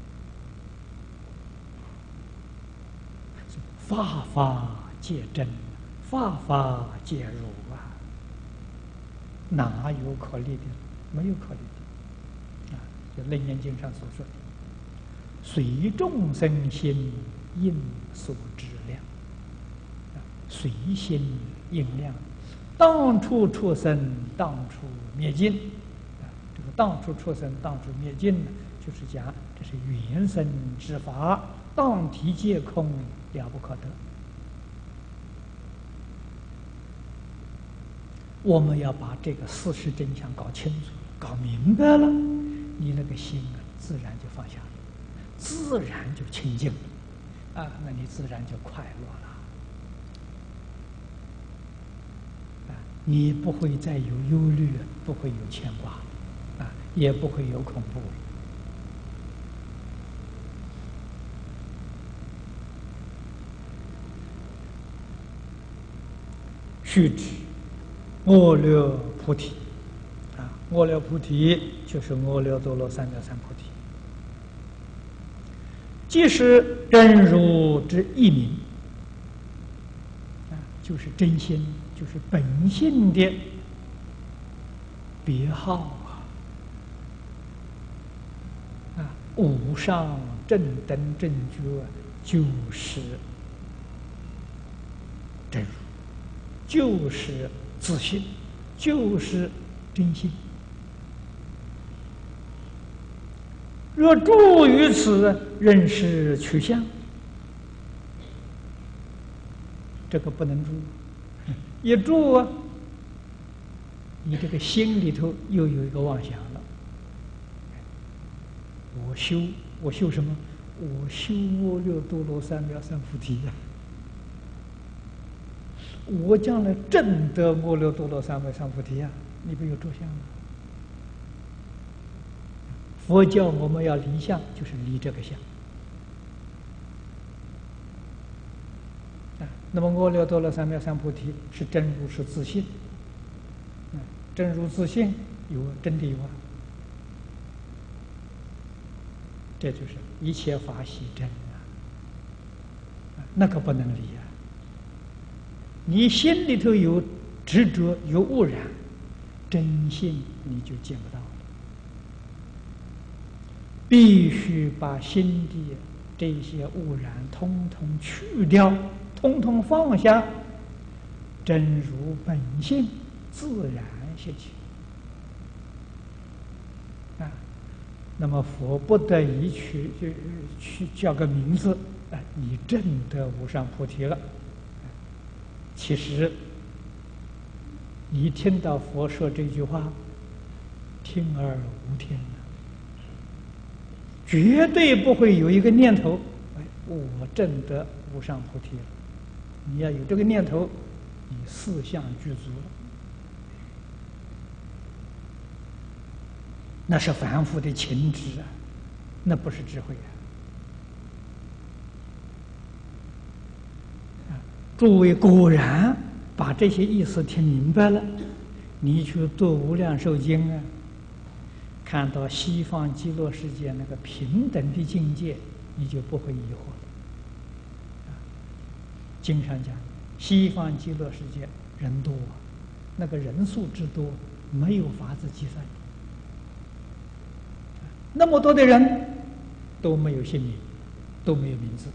法法皆真，法法皆如啊，哪有可立的？没有可立的。啊，就《楞严经》上所说的，随众生心应所知量，啊，随心应量。当处出生，当处灭尽。啊，这个当处出生，当处灭尽呢，就是讲这是原生之法，当体皆空，了不可得。我们要把这个事实真相搞清楚、搞明白了，你那个心啊，自然就放下了，自然就清净了，啊，那你自然就快乐了，啊，你不会再有忧虑，不会有牵挂，啊，也不会有恐怖了。须知阿耨菩提，啊，阿耨菩提就是阿耨多罗三藐三菩提，即是真如之一名，啊，就是真心，就是本性的别号啊，啊，无上正等正觉就是真如。就是自信，就是真心。若住于此，认识取向，这个不能住。一住啊，你这个心里头又有一个妄想了。我修，我修什么？我修阿耨多罗三藐三菩提呀、啊。我将来证得阿耨多罗三藐三菩提呀、啊，你不有着相吗？佛教我们要离相，就是离这个相。啊，那么阿耨多罗三藐三菩提是真如是自信，啊，真如自信有真谛有啊，这就是一切法悉真啊，啊，那可不能离啊。你心里头有执着、有污染，真性你就见不到了。必须把心地这些污染通通去掉，通通放下，真如本性自然现起。啊，那么佛不得已去去去叫个名字，啊，你证得无上菩提了。其实，你听到佛说这句话，听而无听了，绝对不会有一个念头，哎，我证得无上菩提了。你要有这个念头，你四相具足了，那是凡夫的情执啊，那不是智慧啊。诸位果然把这些意思听明白了，你去读《无量寿经》啊，看到西方极乐世界那个平等的境界，你就不会疑惑了。经上讲，西方极乐世界人多，那个人数之多，没有法子计算。那么多的人都没有姓名，都没有名字。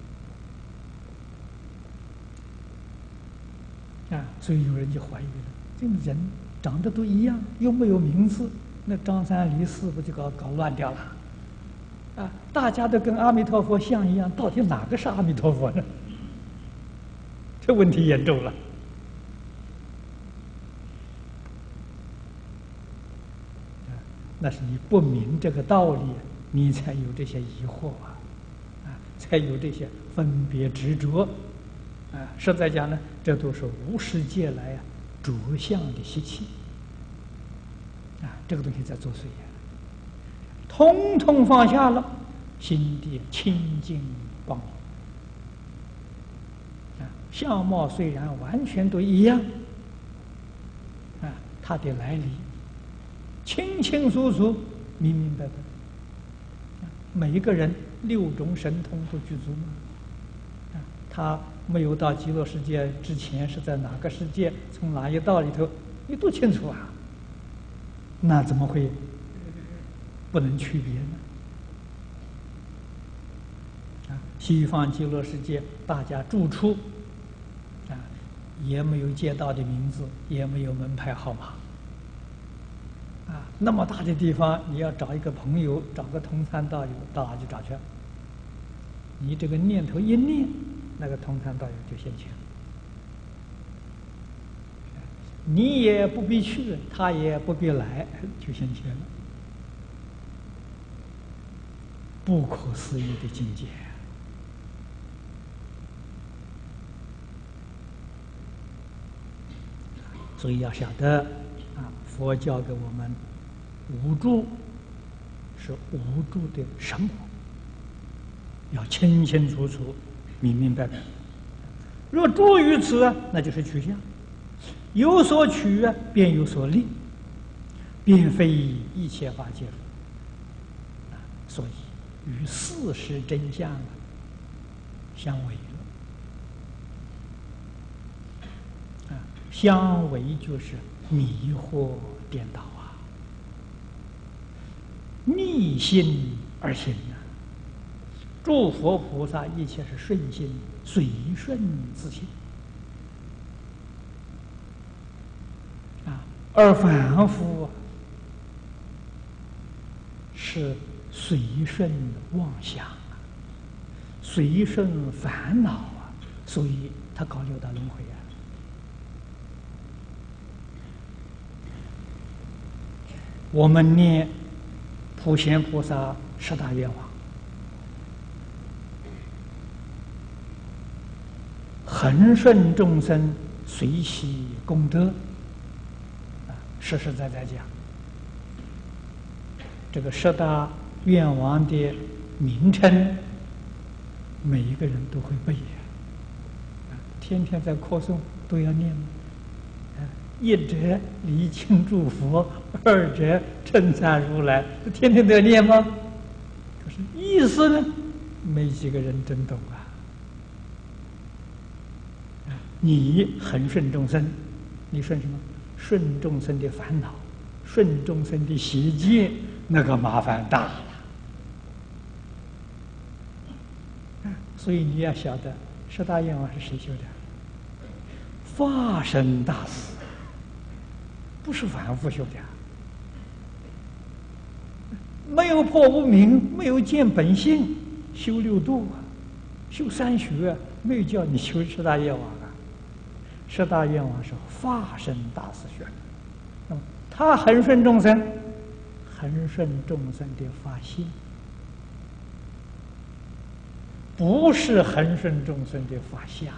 啊，所以有人就怀疑了：这个人长得都一样，又没有名字，那张三李四不就搞搞乱掉了？啊，大家都跟阿弥陀佛像一样，到底哪个是阿弥陀佛呢？这问题严重了。啊，那是你不明这个道理，你才有这些疑惑啊，啊，才有这些分别执着。啊，实在讲呢，这都是无始界来啊着相的习气啊，这个东西在作祟呀，通通放下了，心地清净光明啊，相貌虽然完全都一样啊，它的来历清清楚楚、明明白白，每一个人六种神通都具足吗？啊，他没有到极乐世界之前是在哪个世界，从哪一道里头，你都清楚啊。那怎么会不能区别呢？啊，西方极乐世界大家住处啊，也没有街道的名字，也没有门牌号码，啊， 那么大的地方，你要找一个朋友，找个同参道友，到哪去找去？你这个念头一念，那个同参道友就现前。你也不必去，他也不必来，就现前了。不可思议的境界。所以要晓得啊，佛教给我们无住是无住的什么，要清清楚楚、明明白白。若住于此啊，那就是取向，有所取啊，便有所立，便非一切法界。所以与事实真相啊相违了。相违就是迷惑颠倒啊，逆心而行啊。诸佛菩萨一切是顺心，随顺自性啊，而凡夫是随顺妄想啊，随顺烦恼啊，所以他搞六道轮回啊。我们念普贤菩萨十大愿望，恒顺众生，随喜功德。啊，实实在在讲，这个十大愿望的名称，每一个人都会背呀。啊，天天在课诵都要念。一者礼敬诸佛，二者称赞如来，天天都要念吗？可是意思呢，没几个人真懂啊。你恒顺众生，你顺什么？顺众生的烦恼，顺众生的邪见，那个麻烦大了。所以你要晓得，十大愿望是谁修的？法身大士。不是凡夫修的，没有破无明，没有见本性，修六度啊，修三学啊，没有叫你修十大愿望啊。十大愿望是法身大士学的，那么他恒顺众生，恒顺众生的法性，不是恒顺众生的法相。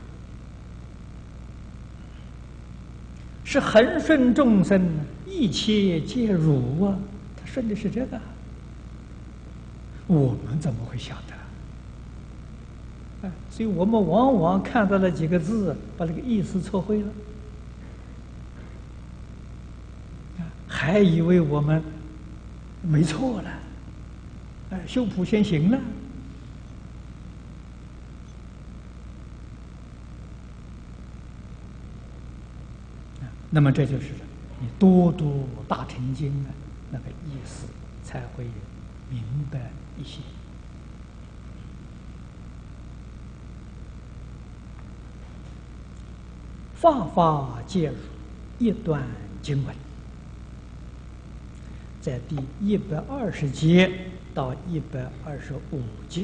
是恒顺众生，一切皆如啊！他顺的是这个，我们怎么会晓得？啊，所以我们往往看到了几个字，把那个意思错会了，啊，还以为我们没错了，哎，修普贤行了。那么这就是你多读大乘经啊，那个意思才会明白一些。法法皆如一段经文，在第一百二十节到一百二十五节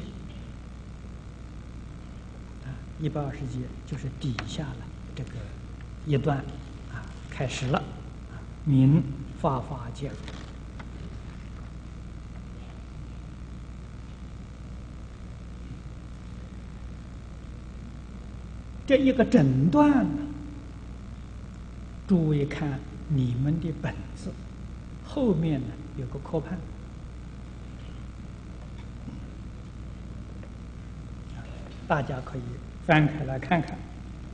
啊，一百二十节就是底下了这个一段。开始了，名法法皆如。这一个诊断呢，诸位看你们的本子后面呢有个科判，大家可以翻开来看看。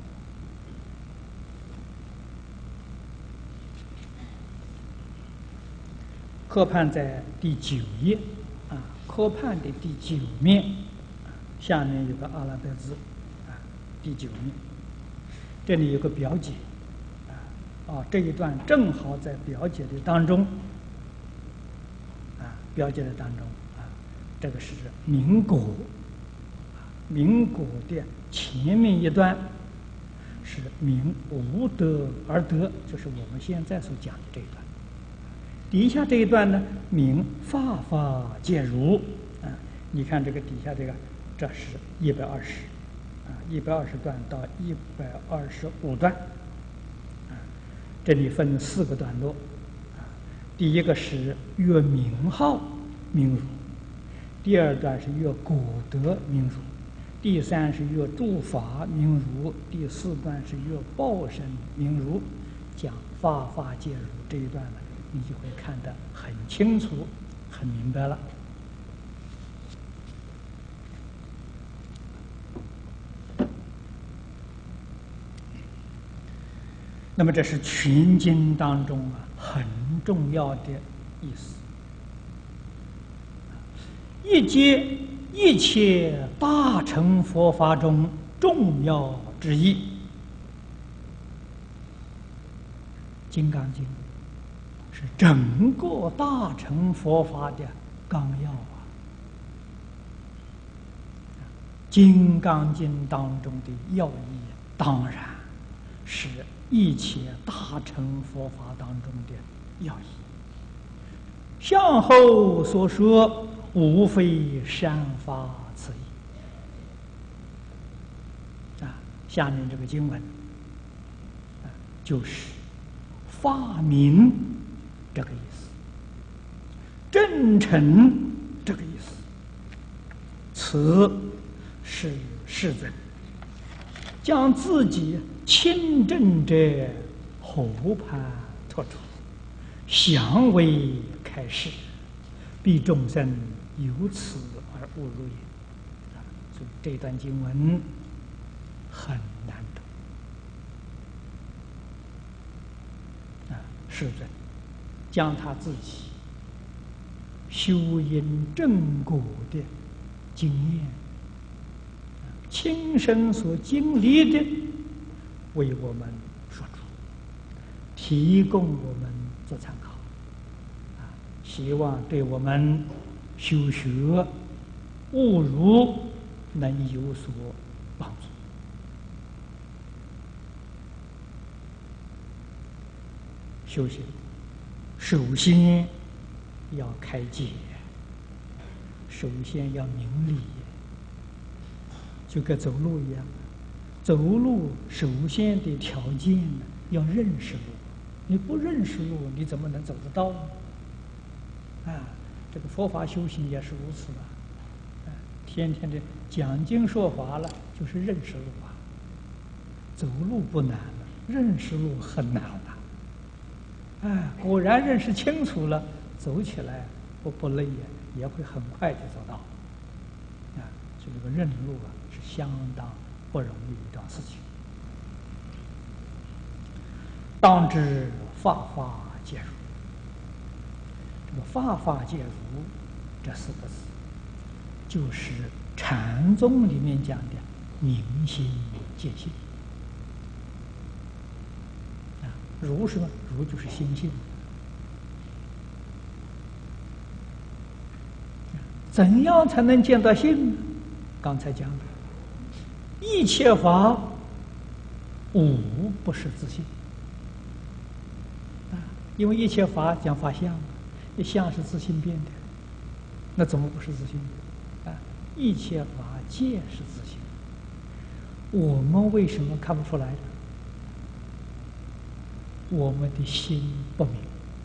科判在第九页啊，科判的第九面，下面有个阿拉伯字啊，第九面，这里有个表解啊，啊，这一段正好在表解的当中啊，表解的当中啊，这个是民国，民国的前面一段是民无德而得，就是我们现在所讲的这一段。 底下这一段呢，名法法皆如啊。你看这个底下这个，这是一百二十啊，一百二十段到一百二十五段啊，这里分四个段落啊。第一个是越名号名如，第二段是越果德名如，第三是越诸法名如，第四段是越报身名如。讲法法皆如这一段呢，你就会看得很清楚、很明白了。那么这是全经当中啊很重要的意思，一节一切大乘佛法中重要之一。《金刚经》是整个大乘佛法的纲要啊，《金刚经》当中的要义，当然是一切大乘佛法当中的要义。向后所说，无非善法此意。啊，下面这个经文啊，就是法明这个意思，正诚这个意思。此是世尊将自己亲证者后盘托出，详为开示，必众生由此而误入也。啊，所以这段经文很难懂。啊，世尊将他自己修因正果的经验，亲身所经历的，为我们说出，提供我们做参考。啊，希望对我们修学悟入能有所帮助。修行首先要开解，首先要明理，就跟走路一样，走路首先的条件呢，要认识路。你不认识路，你怎么能走得到呢？啊，这个佛法修行也是如此啊。啊，天天的讲经说法了，就是认识路啊。走路不难了，认识路很难了。哎，果然认识清楚了，走起来不不累也，也会很快就走到。啊，所以这个认路啊，是相当不容易一桩事情。当知法法皆如，这个法法皆如这四个字，就是禅宗里面讲的明心见性。啊，如是么？如就是心性。怎样才能见到性呢？刚才讲了，一切法无不是自性。啊，因为一切法讲法相，一相是自性变的，那怎么不是自性的？啊，一切法皆是自性。我们为什么看不出来呢？我们的心不明。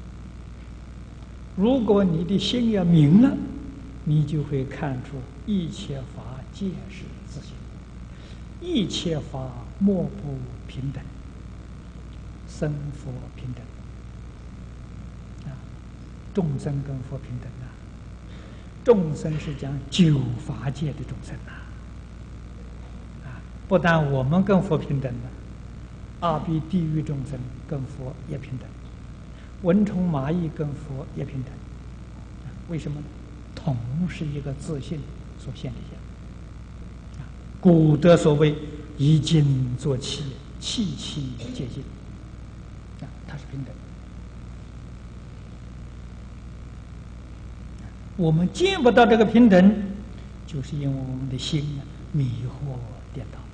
如果你的心要明了，你就会看出一切法皆是自性，一切法莫不平等，生佛平等啊，众生跟佛平等啊。众生是讲九法界的众生啊，啊，不但我们跟佛平等了，阿鼻地狱众生跟佛也平等，蚊虫蚂蚁跟佛也平等。为什么呢？同是一个自性所现的相。古德所谓以精作气，气气皆精，啊，它是平等。我们见不到这个平等，就是因为我们的心啊迷惑颠倒。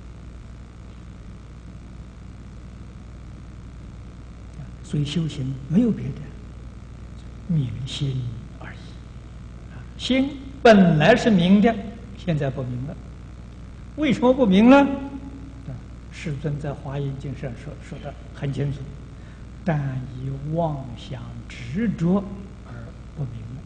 所以修行没有别的， 明心而已。啊，心本来是明的，现在不明了。为什么不明呢？世尊在《华严经》上说说的很清楚，但以妄想执着而不明了。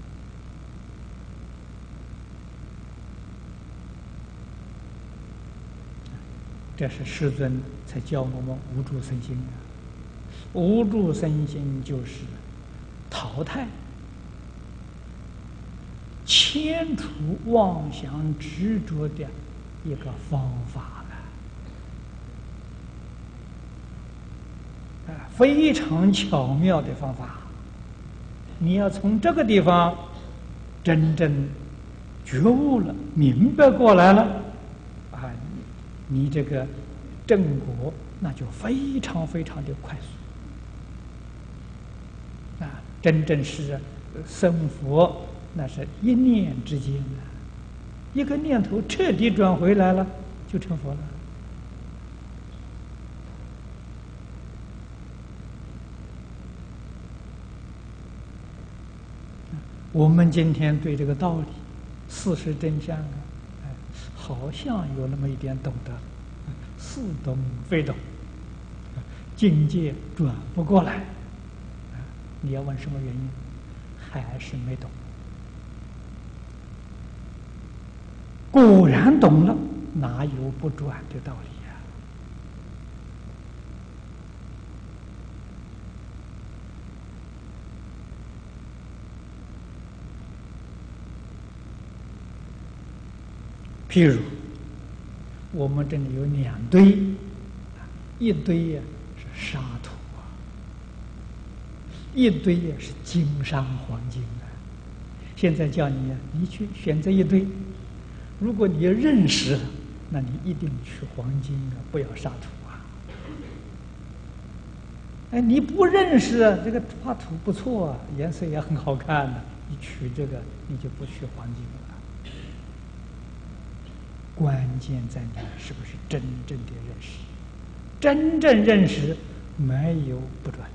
这是世尊才教我们无住身心啊！无住身心就是淘汰、迁除妄想执着的一个方法了，啊，非常巧妙的方法。你要从这个地方真正觉悟了、明白过来了，啊，你这个正果那就非常非常的快速，啊，真正是生佛，那是一念之间的，一个念头彻底转回来了，就成佛了。我们今天对这个道理、事实真相啊，哎，好像有那么一点懂得，似懂非懂，境界转不过来。啊，你要问什么原因？还是没懂。果然懂了，哪有不转的道理呀？譬如，我们这里有两堆，一堆呀是沙土啊，一堆呀是金沙黄金啊。现在叫你呀，你去选择一堆，如果你认识了，那你一定取黄金啊，不要沙土啊。哎，你不认识啊，这个沙土不错啊，颜色也很好看的，你取这个，你就不取黄金了。关键在你是不是真正的认识？真正认识，没有不转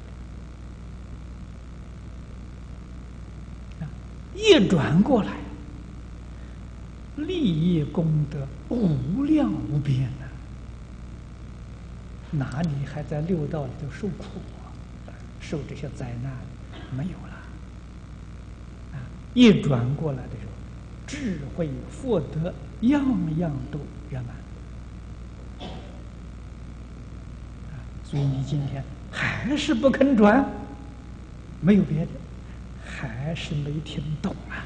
的。一转过来，利益功德无量无边呢、啊，哪里还在六道里头受苦啊？受这些灾难没有了。啊，一转过来的时候，智慧福德样样都圆满。啊，所以你今天还是不肯转，没有别的，还是没听懂啊。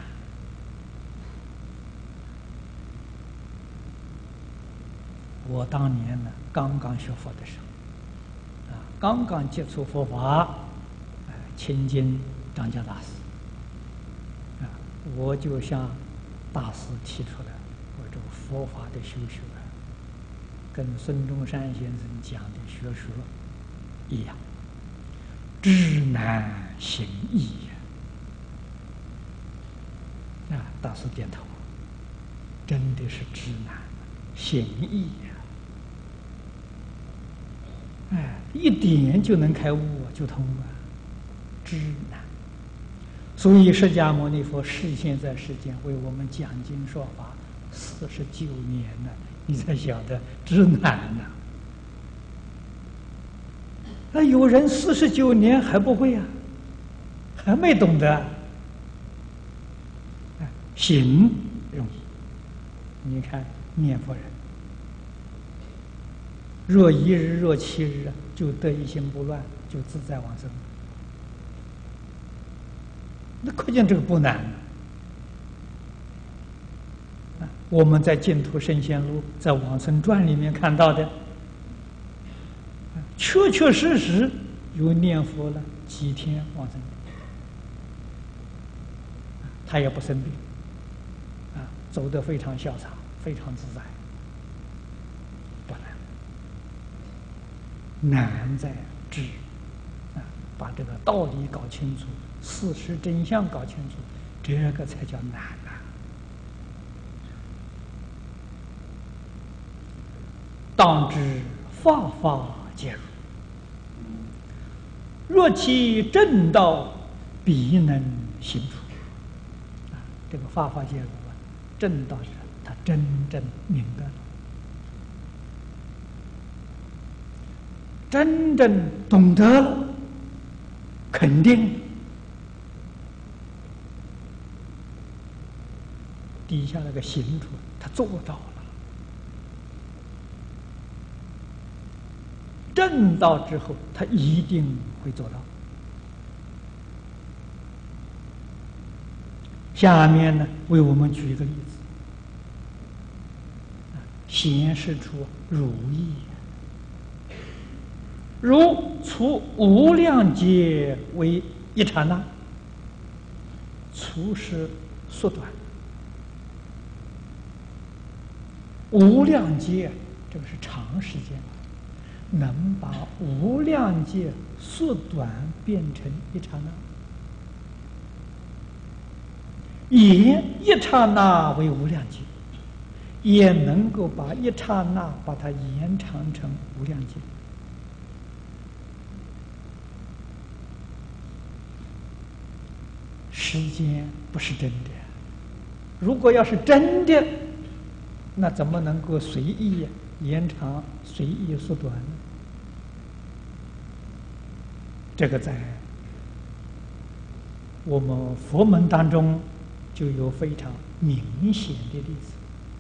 我当年呢，刚刚学佛的时候，啊，刚刚接触佛法，啊，亲近张家大师，啊，我就向大师提出来，我这个佛法的修学啊，跟孙中山先生讲的学说一样，知难行易呀。啊，大师点头，真的是知难行易呀。哎，一点就能开悟啊，就通啊，知难。所以释迦牟尼佛示现在世间为我们讲经说法四十九年了，你才晓得知难呐。那有人四十九年还不会啊，还没懂得。行容易，你看念佛人，若一日若七日就得一心不乱，就自在往生。那可见这个不难。啊，我们在《净土圣贤录》在《往生传》里面看到的，确确实实有念佛了几天往生，他也不生病，啊，走得非常潇洒，非常自在，不难。难在知，啊，把这个道理搞清楚，事实真相搞清楚，这个才叫难呐、啊。当知法法皆如，若其正道，必能行处。啊，这个法华戒律啊，证到这，他真正明白了，真正懂得了，肯定底下那个行处，他做到了。证到之后，他一定会做到。下面呢，为我们举一个例子，显示出如意。如除无量劫为一刹那，除是缩短。无量劫，这个是长时间，能把无量劫缩短变成一刹那。也一刹那为无量劫，也能够把一刹那把它延长成无量劫。时间不是真的，如果要是真的，那怎么能够随意延长、随意缩短呢？这个在我们佛门当中就有非常明显的例子。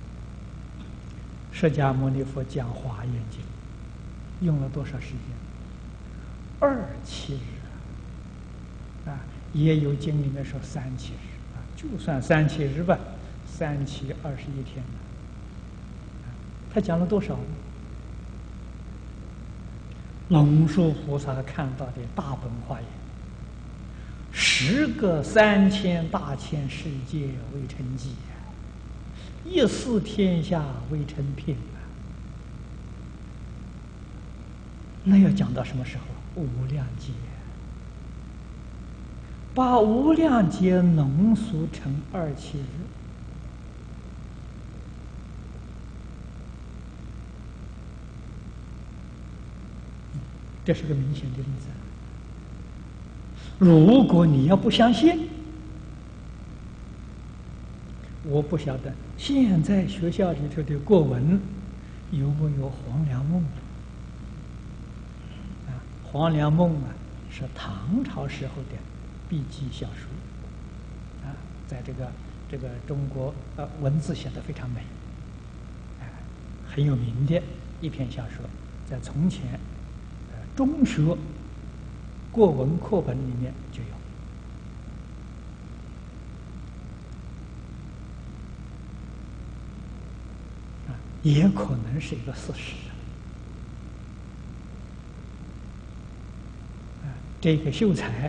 释迦牟尼佛讲《华严经》用了多少时间？二七日啊！也有经里面说三七日啊，就算三七日吧，三七二十一天了。他讲了多少呢？龙树菩萨看到的大本华严，十个三千大千世界为成绩啊，一四天下为成品啊。那要讲到什么时候？无量劫，把无量劫浓缩成二七日。这是个明显的例子。如果你要不相信，我不晓得现在学校里头的国文有没有黄粱梦啊？黄粱梦啊，是唐朝时候的笔记小说啊，在这个这个中国呃文字写得非常美，啊，很有名的一篇小说，在从前。中学国文课本里面就有啊，也可能是一个事实啊。这个秀才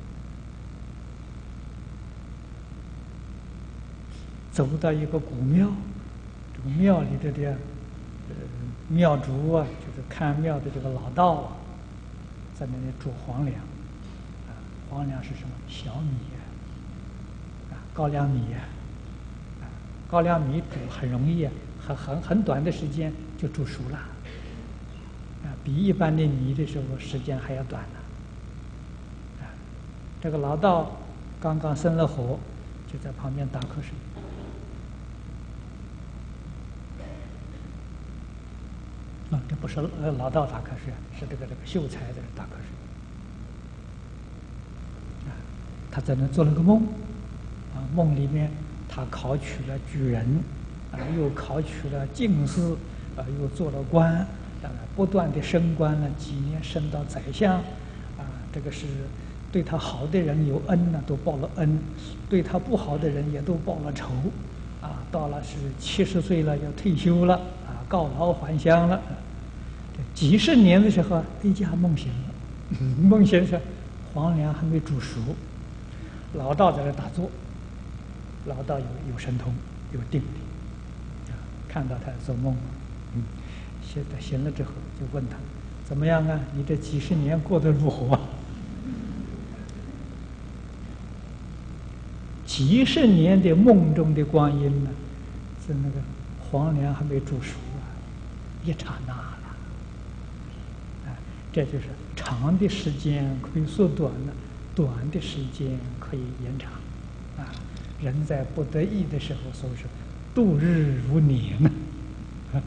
走到一个古庙，这个庙里头的呃庙主啊，就是看庙的这个老道啊，在那里煮黄粱，啊，黄粱是什么？小米啊，高粱米啊，啊，高粱米煮很容易啊，很很很短的时间就煮熟了，啊，比一般的米的时候时间还要短呢，啊，这个老道刚刚生了火，就在旁边打瞌睡。啊，这不是呃老道打瞌睡，是这个这个秀才在这打瞌睡。啊，他在那做了个梦，啊，梦里面他考取了举人，啊，又考取了进士，啊，又做了官，啊，不断的升官了，几年升到宰相，啊，这个是对他好的人有恩呢，都报了恩；对他不好的人也都报了仇，啊，到了是七十岁了，要退休了。告老还乡了，几十年的时候，一家梦醒了，梦醒是黄粱还没煮熟，老道在那打坐，老道有有神通，有定力，啊，看到他做梦，嗯，现在醒了之后就问他，怎么样啊？你这几十年过得如何啊？几十年的梦中的光阴呢，是那个黄粱还没煮熟。一刹那了，啊，这就是长的时间可以缩短了，短的时间可以延长。 啊，人在不得意的时候，所以说度日如年呢、啊，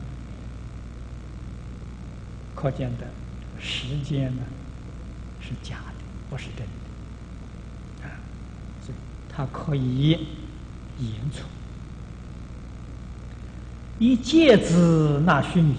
可见的时间呢是假的，不是真的啊，所以它可以延存。以芥子纳须弥，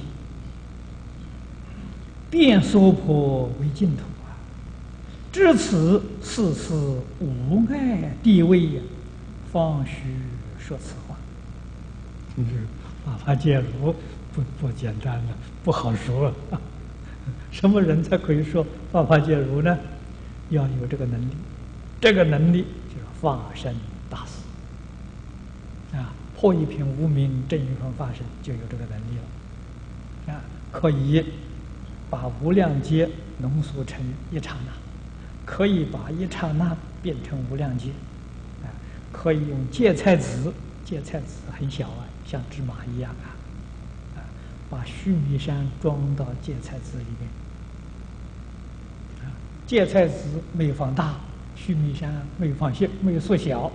变娑婆为净土啊！至此世事无碍地位呀，方须说此话。嗯，法华戒如不不简单了，不好说啊。什么人才可以说法华戒如呢？要有这个能力，这个能力就是法身大士啊。破一品无明，证一品法身，就有这个能力了啊！可以把无量劫浓缩成一刹那，可以把一刹那变成无量劫啊！可以用芥菜籽，芥菜籽很小啊，像芝麻一样啊啊！把须弥山装到芥菜籽里面啊，芥菜籽没有放大，须弥山没有放小，没有缩小。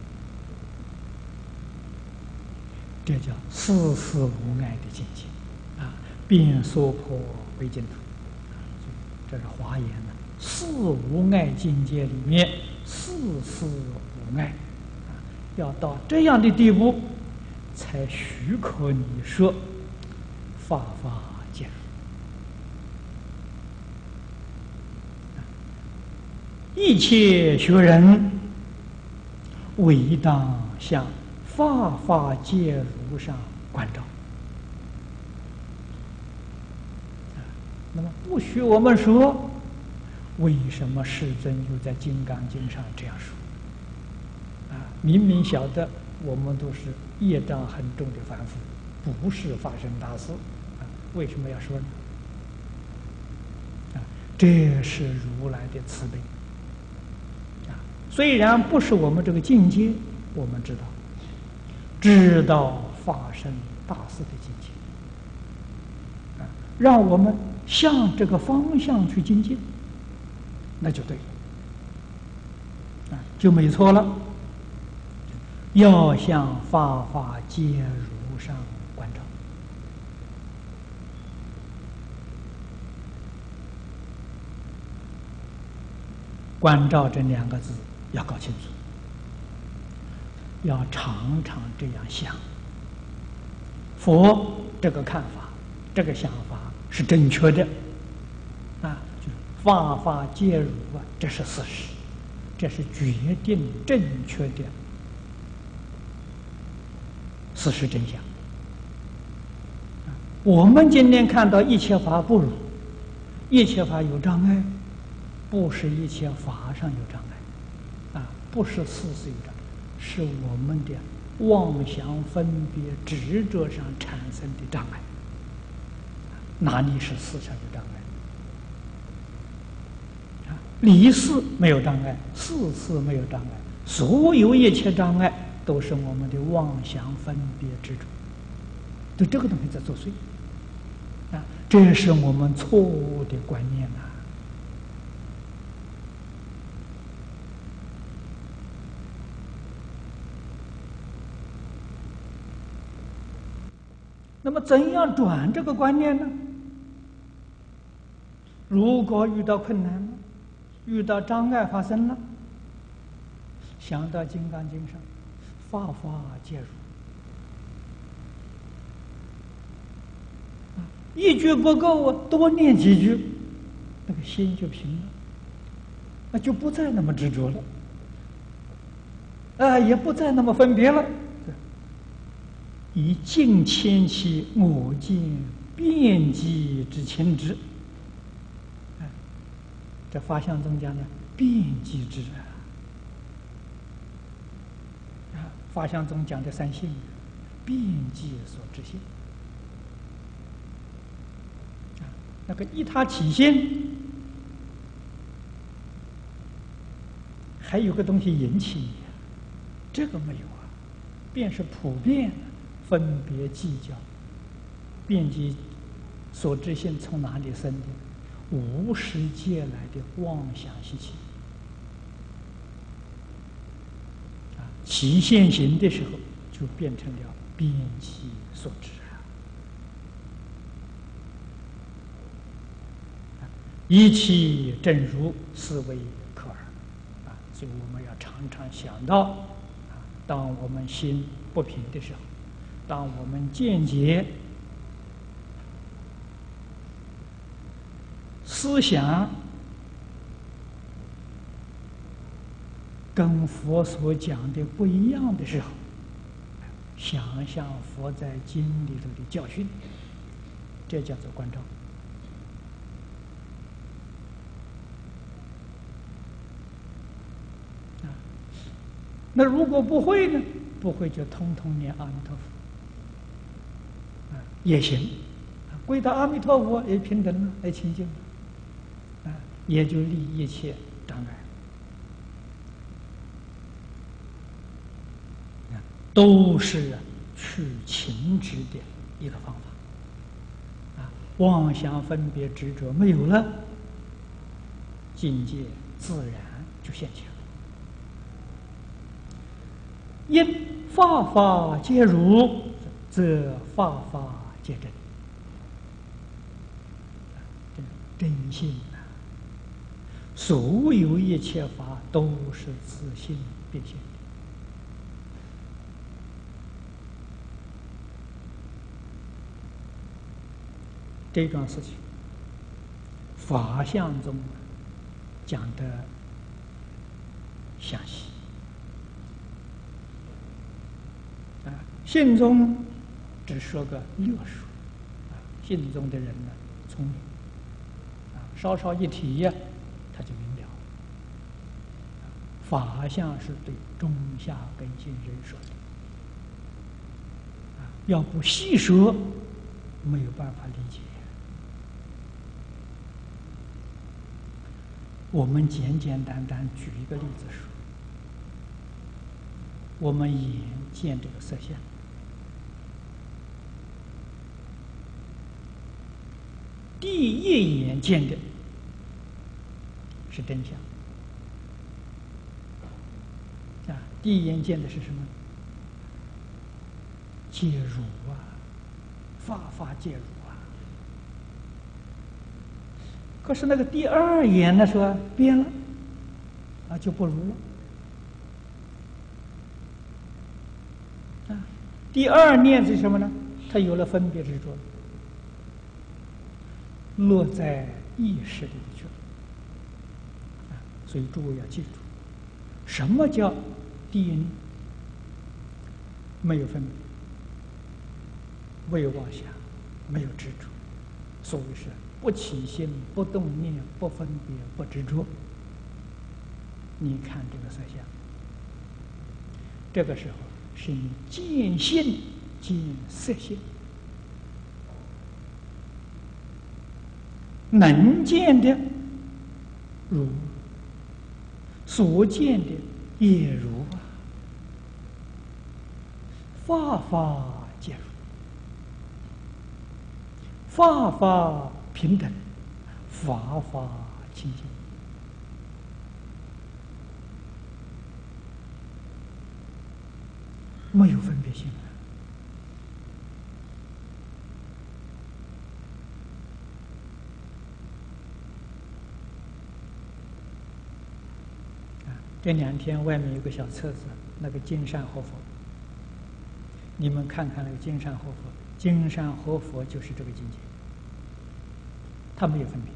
这叫世事无碍的境界啊，变娑婆为净土啊，这是华严的事无碍境界里面，事事无碍啊，要到这样的地步，才许可你说法华戒如。一切学人唯当向法华戒如上关照。那么不许我们说，为什么世尊又在《金刚经》上这样说？啊，明明晓得我们都是业障很重的凡夫，不是法身大士，啊，为什么要说呢？啊，这是如来的慈悲。啊，虽然不是我们这个境界，我们知道。知道法身大士的境界啊，让我们向这个方向去精进，那就对了啊，就没错了。要向法华戒如上关照，关照这两个字要搞清楚。要常常这样想，佛这个看法、这个想法是正确的，啊，就是法华戒如啊，这是事实，这是决定正确的事实真相。我们今天看到一切法不如，一切法有障碍，不是一切法上有障碍，啊，不是事实有障碍。是我们的妄想分别执着上产生的障碍，哪里是事上有障碍？啊，理事没有障碍，事事没有障碍，所有一切障碍都是我们的妄想分别执着，对这个东西在作祟。啊，这是我们错误的观念呐、啊。那么怎样转这个观念呢？如果遇到困难了，遇到障碍发生了，想到《金刚经》上法华戒如，一句不够啊，多念几句，那个心就平了，那就不再那么执着了，啊，也不再那么分别了。以尽谦其我见遍计之情之，哎，这法相宗讲的遍计之啊，法相宗讲的三性，遍计所知性，啊，那个依他起心，还有个东西引起你，这个没有啊，便是普遍。分别计较，遍计所知性从哪里生的？无始界来的妄想习气啊！ 起现行的时候，就变成了边际所致啊！一切正如是为可耳啊！所以我们要常常想到啊，当我们心不平的时候，当我们见解思想跟佛所讲的不一样的时候，想象佛在经里头的教训，这叫做关照。啊，那如果不会呢？不会就通通念阿弥陀佛，啊，也行，归到阿弥陀佛也平等了，也清净了，啊，也就离一切障碍。都是去情执的一个方法啊！妄想分别执着没有了，境界自然就现前了。因法法皆如，则法法皆真。真性啊，所有一切法都是自性变现。这桩事情，法相中讲的详细啊，信中只说个略说啊，信中的人呢聪明啊，稍稍一提呀，他就明了。法相是对中下根性人说的啊，要不细说，没有办法理解。我们简简单单举一个例子说，我们眼见这个色相，第一眼见的是真相啊，第一眼见的是什么？皆如啊，法法皆如啊。可是那个第二眼呢，说变了，啊，就不如了。啊，第二念是什么呢？他有了分别执着，落在意识里去了。啊，所以诸位要记住，什么叫第一念？没有分别，没有妄想，没有执着，所谓是不起心、不动念、不分别、不执着。你看这个色相，这个时候是你见性见色性，能见的如，所见的也如啊，法法皆如，法法平等，法法清净。没有分别心啊！这两天外面有个小册子，那个金山活佛，你们看看那个金山活佛，金山活佛就是这个境界，他没有分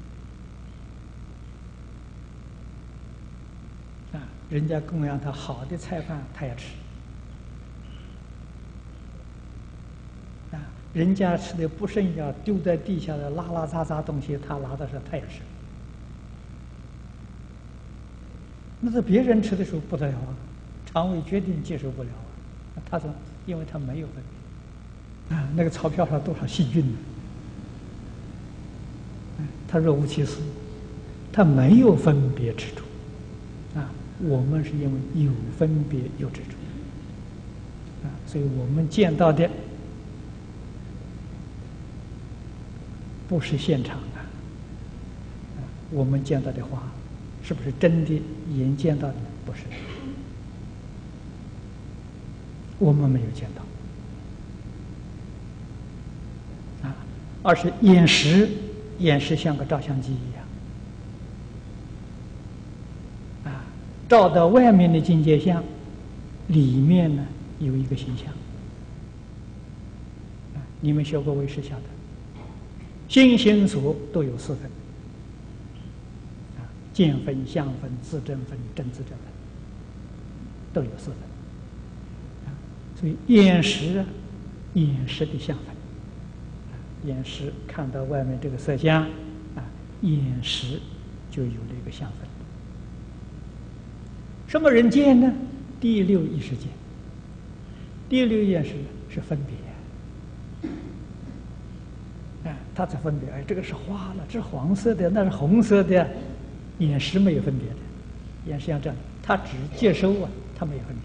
别啊！人家供养他好的菜饭，他也吃。人家吃的不剩下丢在地下的拉拉杂杂东西，他拿到时候他也吃。那是别人吃的时候不得了啊，肠胃决定接受不了啊。他说，因为他没有分别啊，那个钞票上多少细菌呢？他若无其事，他没有分别执着啊。我们是因为有分别有执着啊，所以我们见到的不是现场的，啊，我们见到的花，是不是真的眼见到的？不是， 我们没有见到。啊，而是眼识，眼识像个照相机一样，啊，照到外面的境界相，里面呢有一个形象。啊，你们学过唯识晓得，心心所都有四分，啊，见分、相分、自证分、正自证分，都有四分。啊，所以眼识啊，眼识的相分。眼识看到外面这个色相，啊，眼识就有了一个相分。什么人见呢？第六意识见。第六意识是分别，啊，他才分别。哎，这个是花了，这是黄色的，那是红色的，眼识没有分别的。眼识像这样，他只接收啊，他没有分别。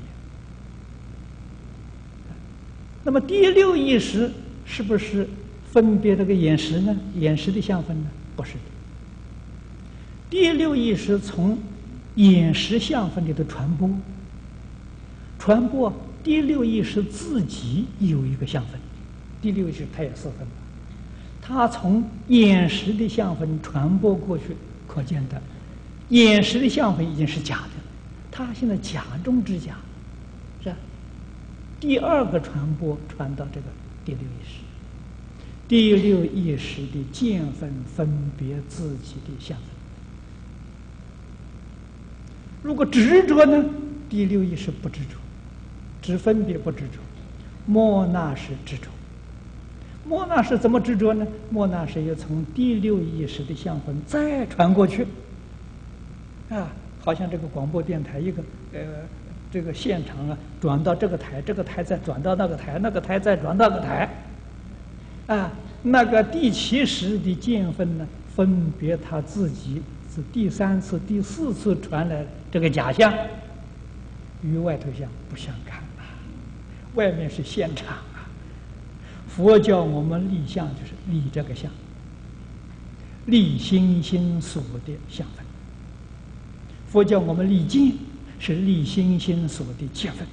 那么第六意识是不是分别这个眼识呢？眼识的相分呢？不是的。第六意识从眼识相分里头传播，传播第六意识自己有一个相分，第六意识它也四分，它从眼识的相分传播过去，可见的眼识的相分已经是假的了，它现在假中之假，是吧？第二个传播传到这个第六意识。第六意识的见分分别自己的相分，如果执着呢？第六意识不执着，只分别不执着，莫那是执着。莫那是怎么执着呢？莫那是又从第六意识的相分再传过去，啊，好像这个广播电台一个呃这个现场啊，转到这个台，这个台再转到那个台，那个台再转到那个台。啊，那个第七识的见分呢，分别他自己是第三次、第四次传来这个假象，与外头相不相干啊。外面是现场啊，佛教我们立相就是立这个相，立心心所的相分；佛教我们立见是立心心所的见分，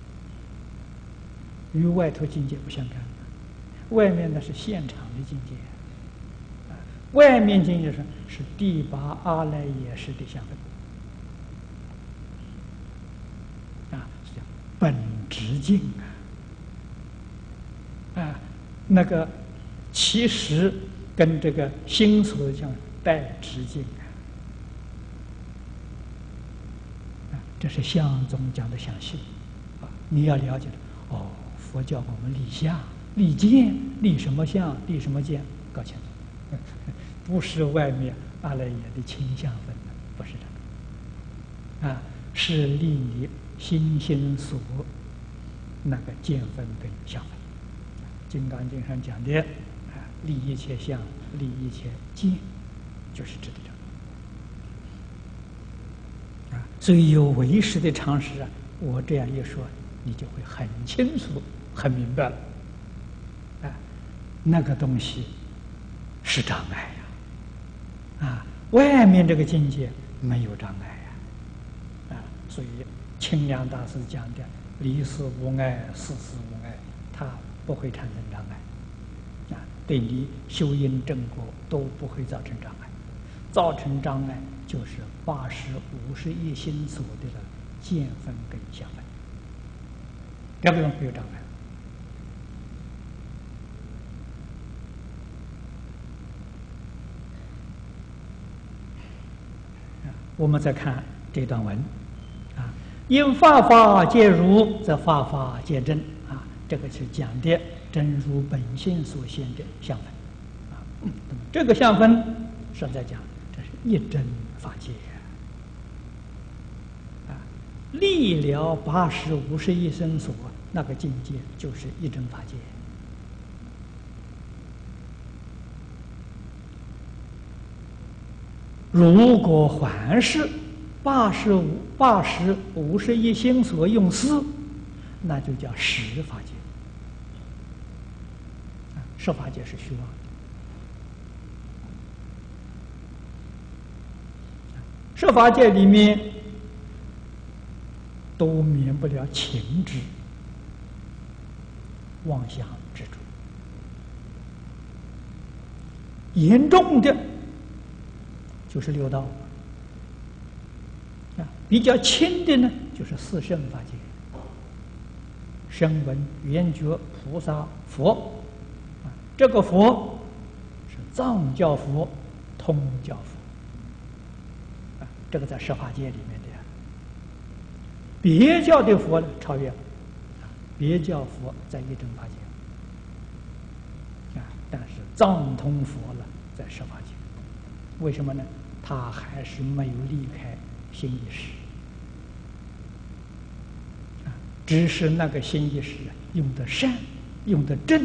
与外头境界不相干。外面呢是现场的境界，啊，外面境界是是第八阿赖耶识的相分，啊，是叫本质境啊，啊，那个其实跟这个心所的相带直境啊，啊，这是相宗讲的详细，啊，你要了解的哦，佛教我们立相。立见，立什么相，立什么见，搞清楚，不是外面阿赖耶的倾向分的，不是这个，啊，是立你心心所那个见分跟相分。《金刚经》上讲的，啊，立一切相，立一切见，就是指的这个。啊，所以有唯识的常识啊，我这样一说，你就会很清楚、很明白了。啊，那个东西是障碍呀，啊，外面这个境界没有障碍呀，啊，所以清凉大师讲的离事无碍，事事无碍，它不会产生障碍，啊，对你修因正果都不会造成障碍，造成障碍就是八识五十一心所的见分跟相分，两个人没有障碍。我们再看这段文，啊，因法法皆如，则法法皆真，啊，这个是讲的真如本性所现的相分，啊，那么这个相分是在讲这是一真法界，啊，历了八十五十一生所那个境界就是一真法界。如果还是八十五、八十五十一心所用思，那就叫实法界。啊，实法界是虚妄的。实法界里面都免不了情执， 妄想执着。严重的就是六道啊，比较轻的呢就是四圣法界，声闻、缘觉、菩萨、佛啊，这个佛是藏教佛、通教佛啊，这个在十法界里面的呀。别教的佛呢超越了，别教佛在一真法界啊，但是藏通佛呢在十法界，为什么呢？他还是没有离开心意识啊，只是那个心意识用的善，用的正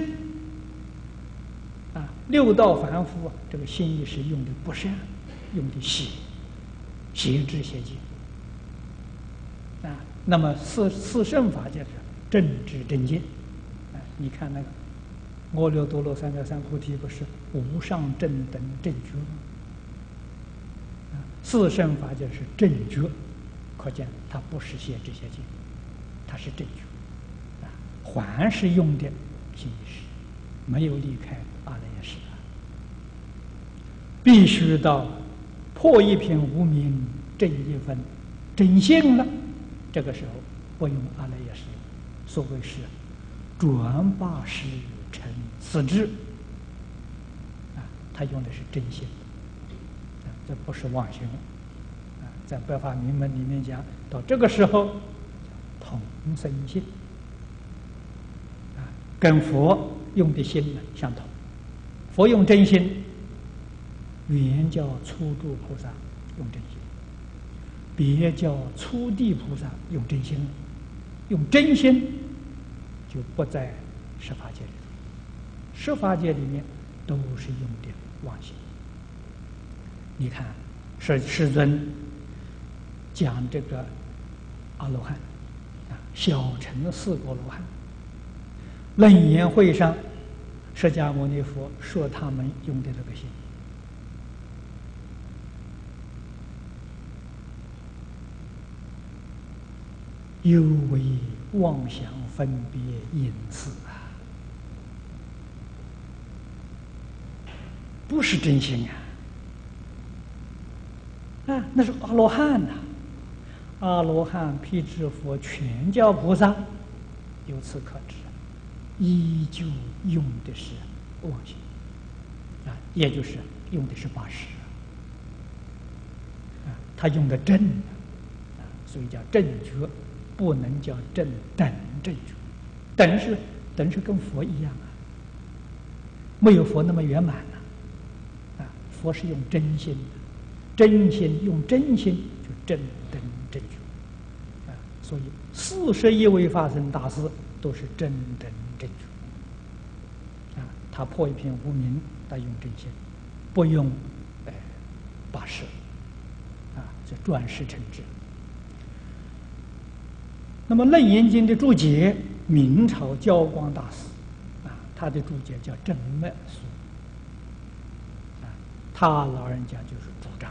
啊，六道凡夫这个心意识用的不善，用的邪，邪知邪见啊。那么四四圣法界是正知正见啊，你看那个阿耨多罗三藐三菩提不是无上正等正觉吗？啊，四圣法界是正觉，可见它不是邪知邪见，它是正觉啊，还是用的心意识，没有离开阿赖耶识啊。必须到破一品无明，正一分真性了，这个时候不用阿赖耶识，所谓是转八识成四智啊，他用的是真心啊，这不是妄心啊。在百法明门里面讲到这个时候同生心啊，跟佛用的心呢相同。佛用真心，原教初住菩萨用真心，别教初地菩萨用真心，用真心就不在十法界里头，十法界里面都是用的妄心。你看世世尊讲这个阿罗汉啊，小乘四果罗汉，楞严会上释迦牟尼佛说他们用的这个心，犹为妄想分别因次啊，不是真心啊！啊，那是阿罗汉呐、啊！阿罗汉、辟支佛、全教菩萨，由此可知，依旧用的是妄心啊，也就是用的是八识啊，他用的正啊，所以叫正觉。不能叫正等正觉，等是等是跟佛一样啊，没有佛那么圆满呢、啊。啊，佛是用真心的，真心用真心就正等正觉啊。所以四十一位法身大师都是正等正觉啊。他破一片无明，他用真心，不用呃八识啊，这转识成智。那么《楞严经》的注解，明朝教光大师啊，他的注解叫正脉疏啊，他老人家就是主张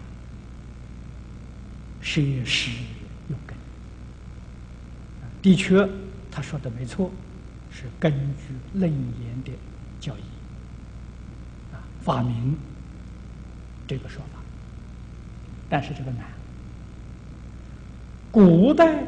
舍实用根啊，的确他说的没错，是根据楞严的教义啊发明这个说法，但是这个难，古代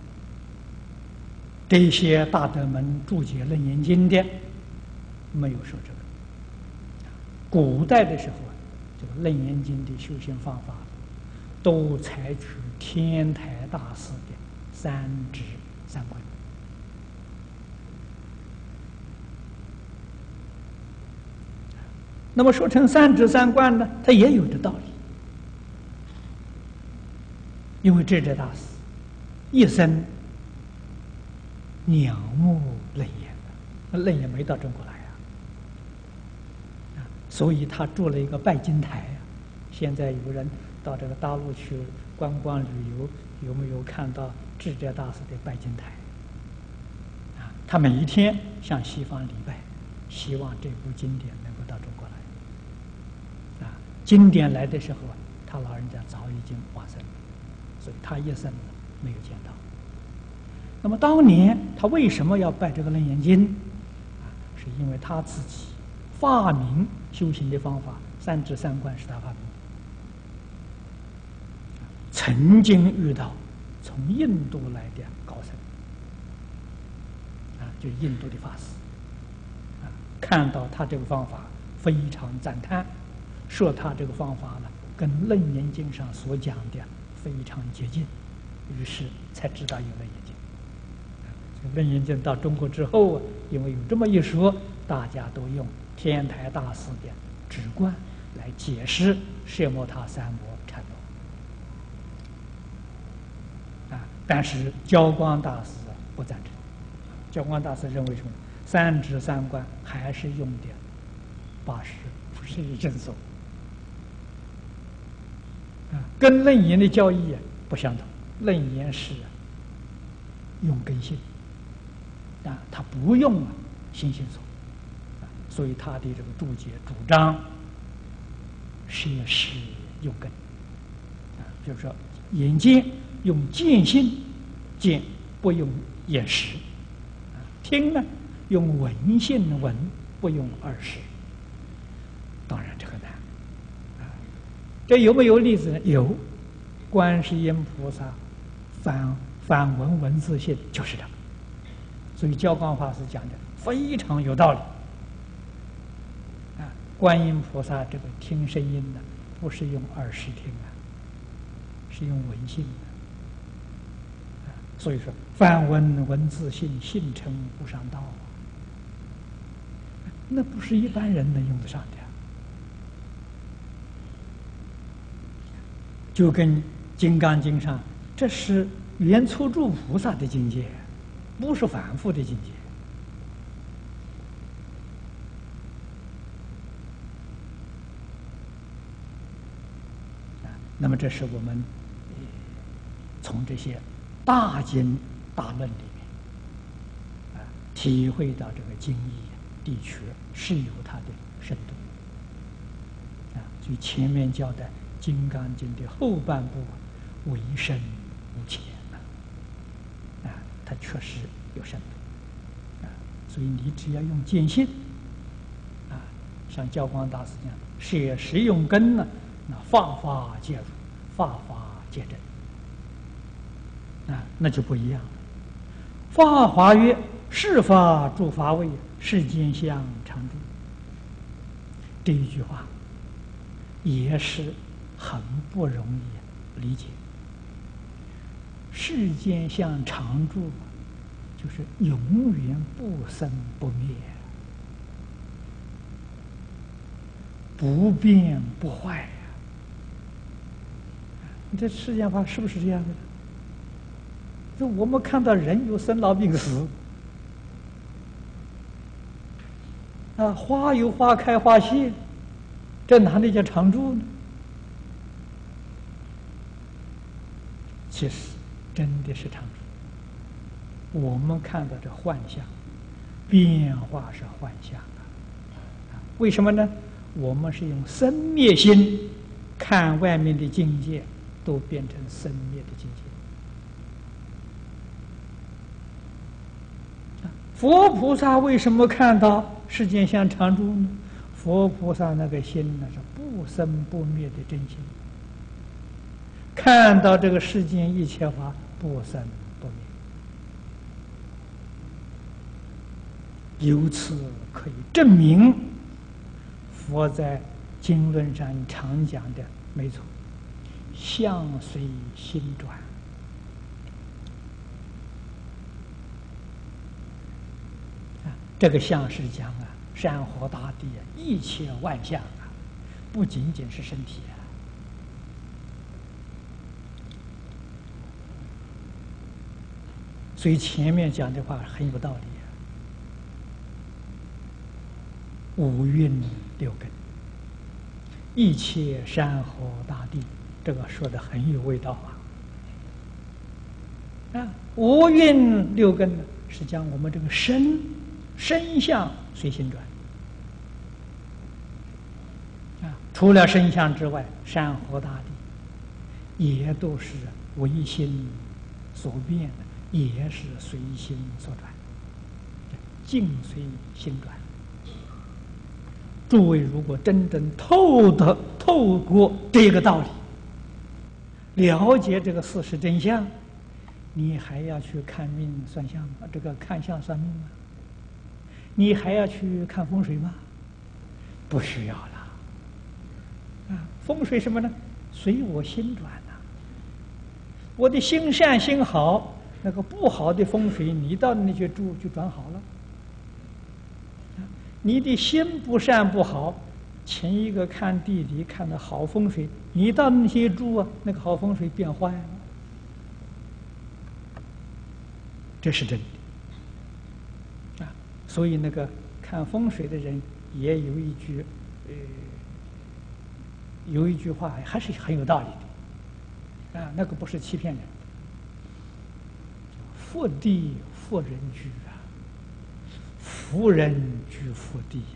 这些大德们注解《楞严经》的没有说这个。古代的时候啊，这个《楞严经》的修行方法都采取天台大师的三指三观。那么说成三指三观呢，它也有的道理，因为智者大师一生仰慕楞严的，楞严没到中国来呀、啊，所以他筑了一个拜金台啊。现在有人到这个大陆去观光旅游，有没有看到智者大师的拜金台？啊，他每一天向西方礼拜，希望这部经典能够到中国来。啊，经典来的时候啊，他老人家早已经往生了，所以他一生没有见到。那么当年他为什么要拜这个楞严经？ 是因为他自己发明修行的方法，三止三观是他发明的。曾经遇到从印度来的高僧，啊，就是印度的法师，啊，看到他这个方法非常赞叹，说他这个方法呢跟《楞严经》上所讲的非常接近，于是才知道有楞严经。楞严经到中国之后啊，因为有这么一说，大家都用天台大师的止观来解释摄摩他三摩禅宗。啊，但是教光大师啊不赞成。教光大师认为什么？三止三观还是用的八识，不是一正所。啊，跟楞严的教义啊不相同。楞严是啊用根性。啊，他不用啊心性所，啊，所以他的这个注解主张摄识用根，啊，比如说眼见用见性见，不用眼识，啊，听呢用闻性闻，不用耳识。当然这个难，啊，这有没有例子呢？有，观世音菩萨反反闻文字性就是这个。所以教光法师讲的非常有道理啊！观音菩萨这个听声音呢，不是用耳识听啊，是用闻性的啊。所以说，梵闻文字性，性成不上道啊，那不是一般人能用得上的。就跟《金刚经》上，这是圆初住菩萨的境界。不是反复的境界啊。那么，这是我们从这些大经大论里面啊，体会到这个经义的确是有它的深度啊。所以前面教的《金刚经》的后半部为深无浅啊，它确实有深度啊，所以你只要用见性啊，像教光大师讲，摄识用根呢，那法法皆如，法法皆真啊，那就不一样了。法华曰：是法诸法位，世间相常住。这一句话也是很不容易理解。世间相常住，就是永远不生不灭，不变不坏呀。这世间法是不是这样的？这我们看到人有生老病死，啊，花有花开花谢，这哪里叫常住呢？其实真的是常住。我们看到这幻象，变化是幻象啊！为什么呢？我们是用生灭心看外面的境界，都变成生灭的境界。佛菩萨为什么看到世间相常住呢？佛菩萨那个心呢，是不生不灭的真心，看到这个世间一切法不生不灭，由此可以证明佛在经论上常讲的没错，相随心转。这个相是讲啊，山河大地啊，一切万象啊，不仅仅是身体啊。所以前面讲的话很有道理啊。五蕴六根，一切山河大地，这个说的很有味道啊。啊，五蕴六根呢，是讲我们这个身。身相随心转啊，除了身相之外，山河大地也都是唯心所变的，也是随心所转，境随心转诸位如果真正透的透过这个道理，了解这个事实真相，你还要去看命算相吗？这个看相算命吗？你还要去看风水吗？不需要了。啊，风水什么呢？随我心转呐、啊。我的心善心好，那个不好的风水，你到那里去住就转好了。你的心不善不好，请一个看地理看的好风水，你到那些住啊，那个好风水变坏了，这是真的啊。所以那个看风水的人也有一句，呃，有一句话还是很有道理的啊，那个不是欺骗人的。福地福人居啊，福人居福地呀。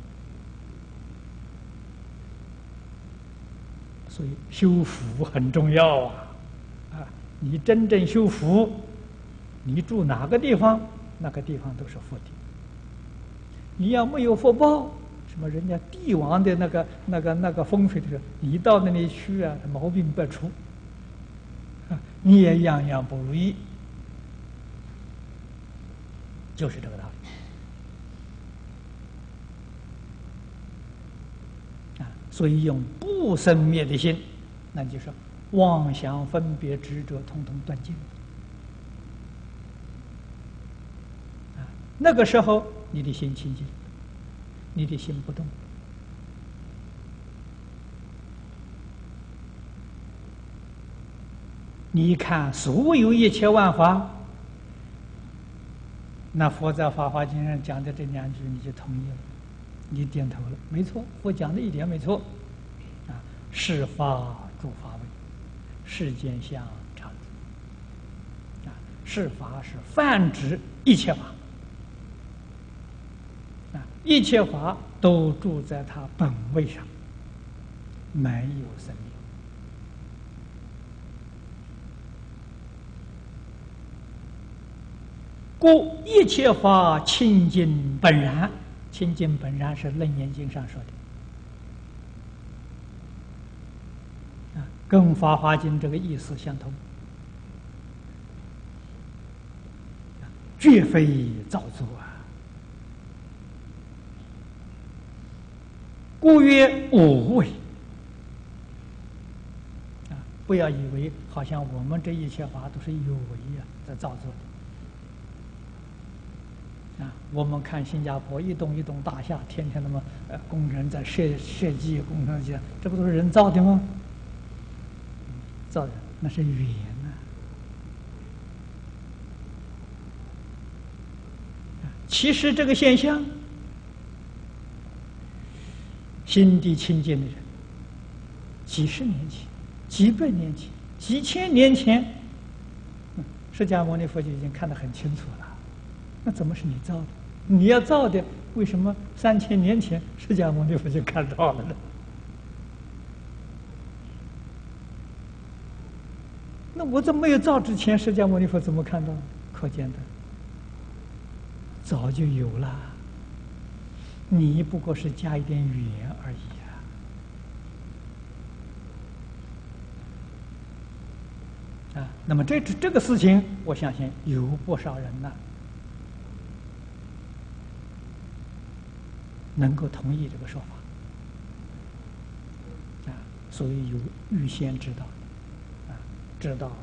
所以修福很重要啊！啊，你真正修福，你住哪个地方，那个地方都是福地。你要没有福报，什么人家帝王的那个、那个、那个风水的时候，你到那里去啊，毛病百出，啊，你也样样不如意，就是这个道理。啊，所以用不生灭的心，那就是妄想分别执着统统断尽。啊，那个时候你的心清净，你的心不动。你看所有一切万法，那佛在《法华经》上讲的这两句，你就同意了，你点头了，没错，佛讲的一点没错。啊，是法诸法位，世间相常住。啊，是法是泛指一切法。啊，一切法都住在它本位上，没有生命。故一切法清净本然，清净本然是《楞严经》上说的，啊，跟《法华经》这个意思相同，绝非造作啊。故曰我为。啊，不要以为好像我们这一切法都是有为啊，在造作的。啊，我们看新加坡一栋一栋大厦，天天那么呃工人在设设计工程机，这不都是人造的吗？造的那是语言呐、啊。其实这个现象，心地清净的人，几十年前、几百年前、几千年前，嗯，释迦牟尼佛就已经看得很清楚了。那怎么是你造的？你要造的，为什么三千年前释迦牟尼佛就看到了呢？那我在没有造之前，释迦牟尼佛怎么看到？可见的，早就有了。你不过是加一点语言而已啊！啊，那么这这个事情，我相信有不少人呢。能够同意这个说法啊，所以有预先知道啊，知道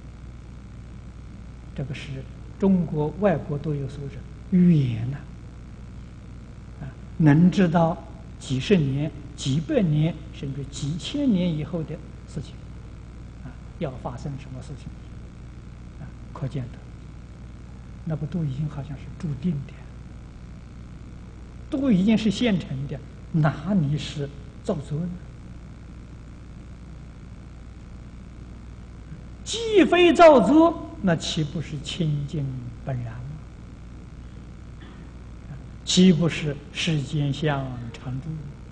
这个是中国、外国都有所指预言呐啊，能知道几十年、几百年甚至几千年以后的事情啊，要发生什么事情啊，可见得那不都已经好像是注定的。都已经是现成的，哪里是造作呢？既非造作，那岂不是清净本然吗？岂不是世间相常住？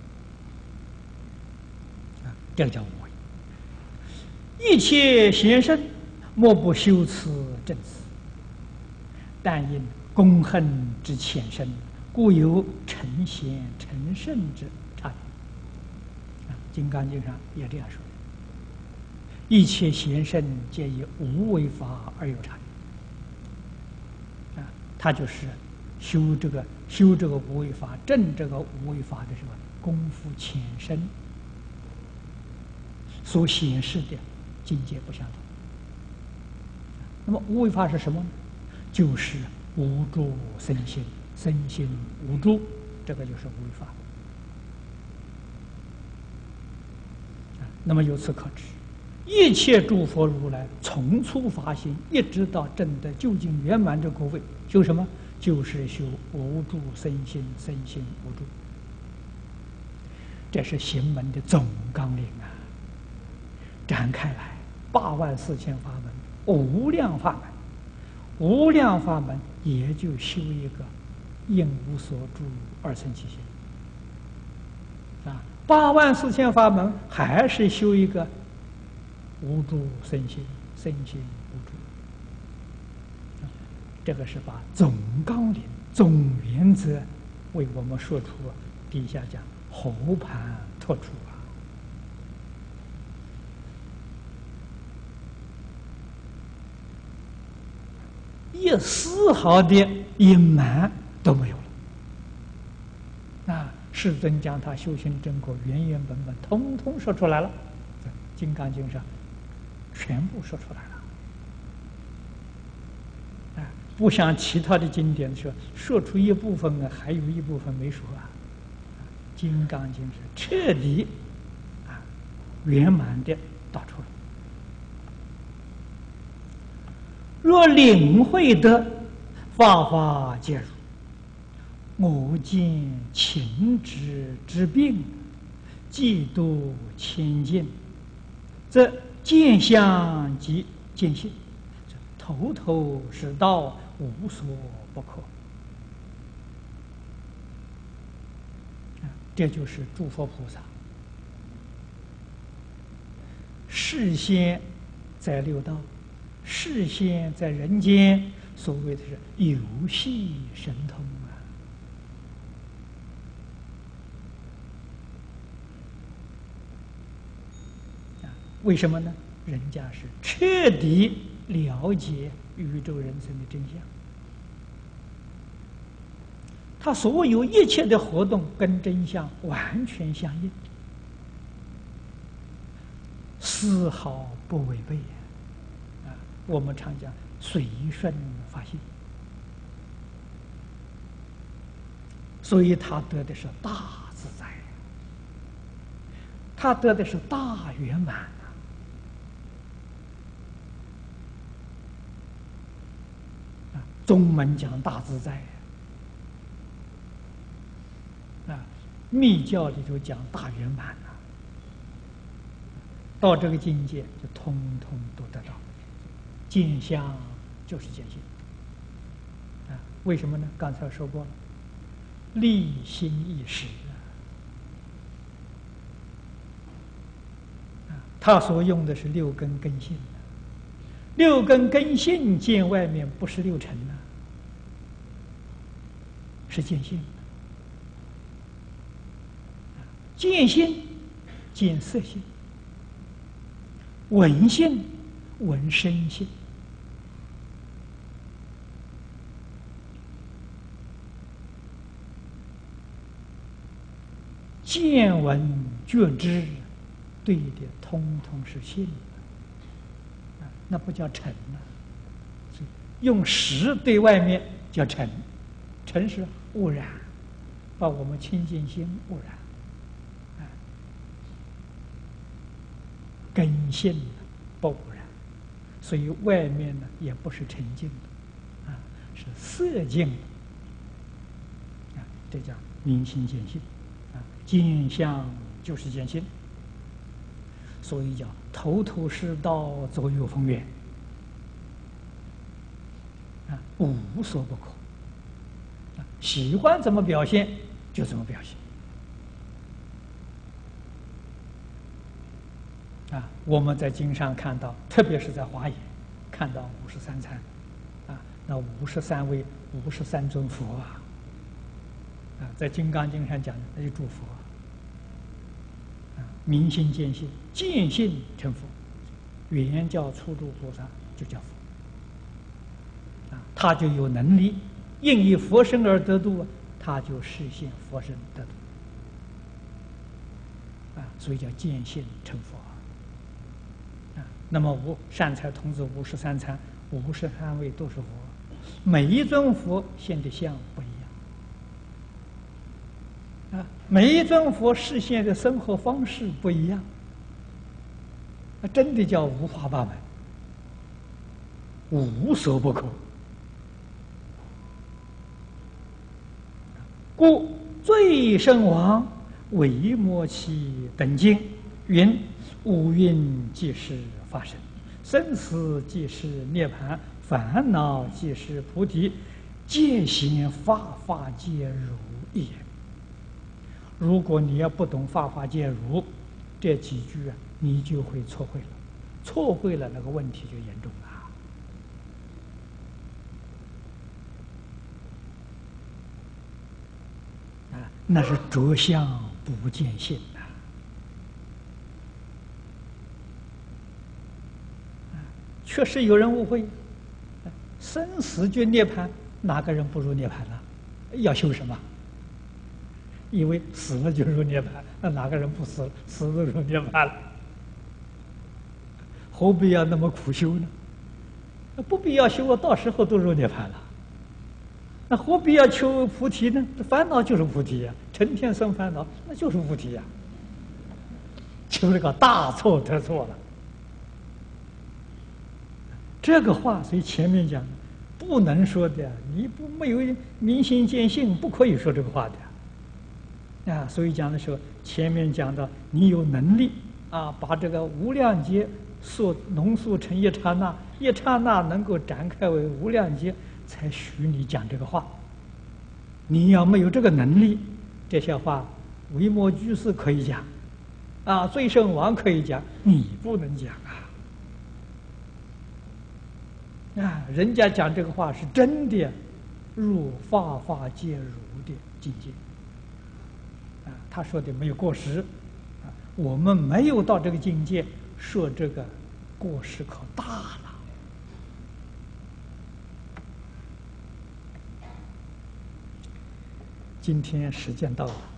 啊，这个叫无为。一切贤圣，莫不修此正思，但因功恨之浅深， 故有成贤成圣之差别。啊，《金刚经》上也这样说的：一切贤圣皆以无为法而有差别。啊，他就是修这个修这个无为法，证这个无为法的时候，功夫浅深，所显示的境界不相同。那么无为法是什么呢？就是无住身心，身心无住，这个就是无为法。那么由此可知，一切诸佛如来从初发心，一直到证得究竟圆满这果位，修什么？就是修无住身心，身心无住。这是行门的总纲领啊！展开来，八万四千法门，无量法门，无量法门也就修一个应无所住而生其心啊！八万四千法门还是修一个无住身心，身心无住。这个是把总纲领、总原则为我们说出，底下讲和盘托出啊。一丝毫的隐瞒都没有了。啊，世尊将他修行正果原原本本通通说出来了，在《金刚经》上全部说出来了。啊，不像其他的经典说说出一部分啊，还有一部分没说啊。《金刚经》是彻底啊圆满的道出了。若领会得法法皆如，我见情执之病，嫉妒亲近，则见相即见性，头头是道，无所不可。这就是诸佛菩萨事先在六道，事先在人间，所谓的是游戏神通啊！为什么呢？人家是彻底了解宇宙人生的真相，他所有一切的活动跟真相完全相应，丝毫不违背啊！我们常讲随顺发心，所以他得的是大自在，他得的是大圆满啊！啊，宗门讲大自在。啊，密教里头讲大圆满呐、啊，到这个境界就通通都得到，见相就是见性。啊，为什么呢？刚才说过了，立心一时啊，他所用的是六根根性、啊，六根根性见外面不是六尘呐、啊，是见性。见性，见色性；闻性，闻声性；见闻觉知，对的，通通是性啊，那不叫尘啊。用识对外面叫尘，尘是污染，把我们清净心污染。根性不污染，所以外面呢也不是沉静的，啊，是色净的，啊，这叫明心见性，啊，见相就是见性，所以叫头头是道，左右逢源，啊，无所不可，啊，喜欢怎么表现就怎么表现。啊，我们在经上看到，特别是在华严，看到五十三参，啊，那五十三位、五十三尊佛啊， 啊，在《金刚经》上讲的，那就诸佛啊，明心见性，见性成佛，原教初住菩萨就叫佛啊，他就有能力应以佛身而得度，他就实现佛身得度啊，所以叫见性成佛啊。那么无善财童子五十三参，五十三位都是佛，每一尊佛现的相不一样啊，每一尊佛示现的生活方式不一样，啊，真的叫五花八门，无所不可。故最胜王维摩诘等经云：五蕴即是法身，生死即是涅盘，烦恼即是菩提，界限法法界如一言。如果你要不懂法法界如这几句啊，你就会错会了，错会了那个问题就严重了。那是着相不见性呐、啊！确实有人误会，生死就涅槃，哪个人不入涅槃了？要修什么？以为死了就入涅槃，那哪个人不死了？死了入涅槃了？何必要那么苦修呢？不必要修，到时候都入涅槃了。那何必要求菩提呢？烦恼就是菩提呀、啊，成天生烦恼，那就是菩提呀、啊。就这个大错特错了。这个话，所以前面讲不能说的，你不没有明心见性，不可以说这个话的。啊，所以讲的时候，前面讲到你有能力啊，把这个无量劫缩浓缩成一刹那，一刹那能够展开为无量劫。才许你讲这个话。你要没有这个能力，这些话维摩居士可以讲，啊，最胜王可以讲，你不能讲啊！啊，人家讲这个话是真的入法法界如的境界，啊，他说的没有过失，啊，我们没有到这个境界，说这个过失可大了。今天时间到了。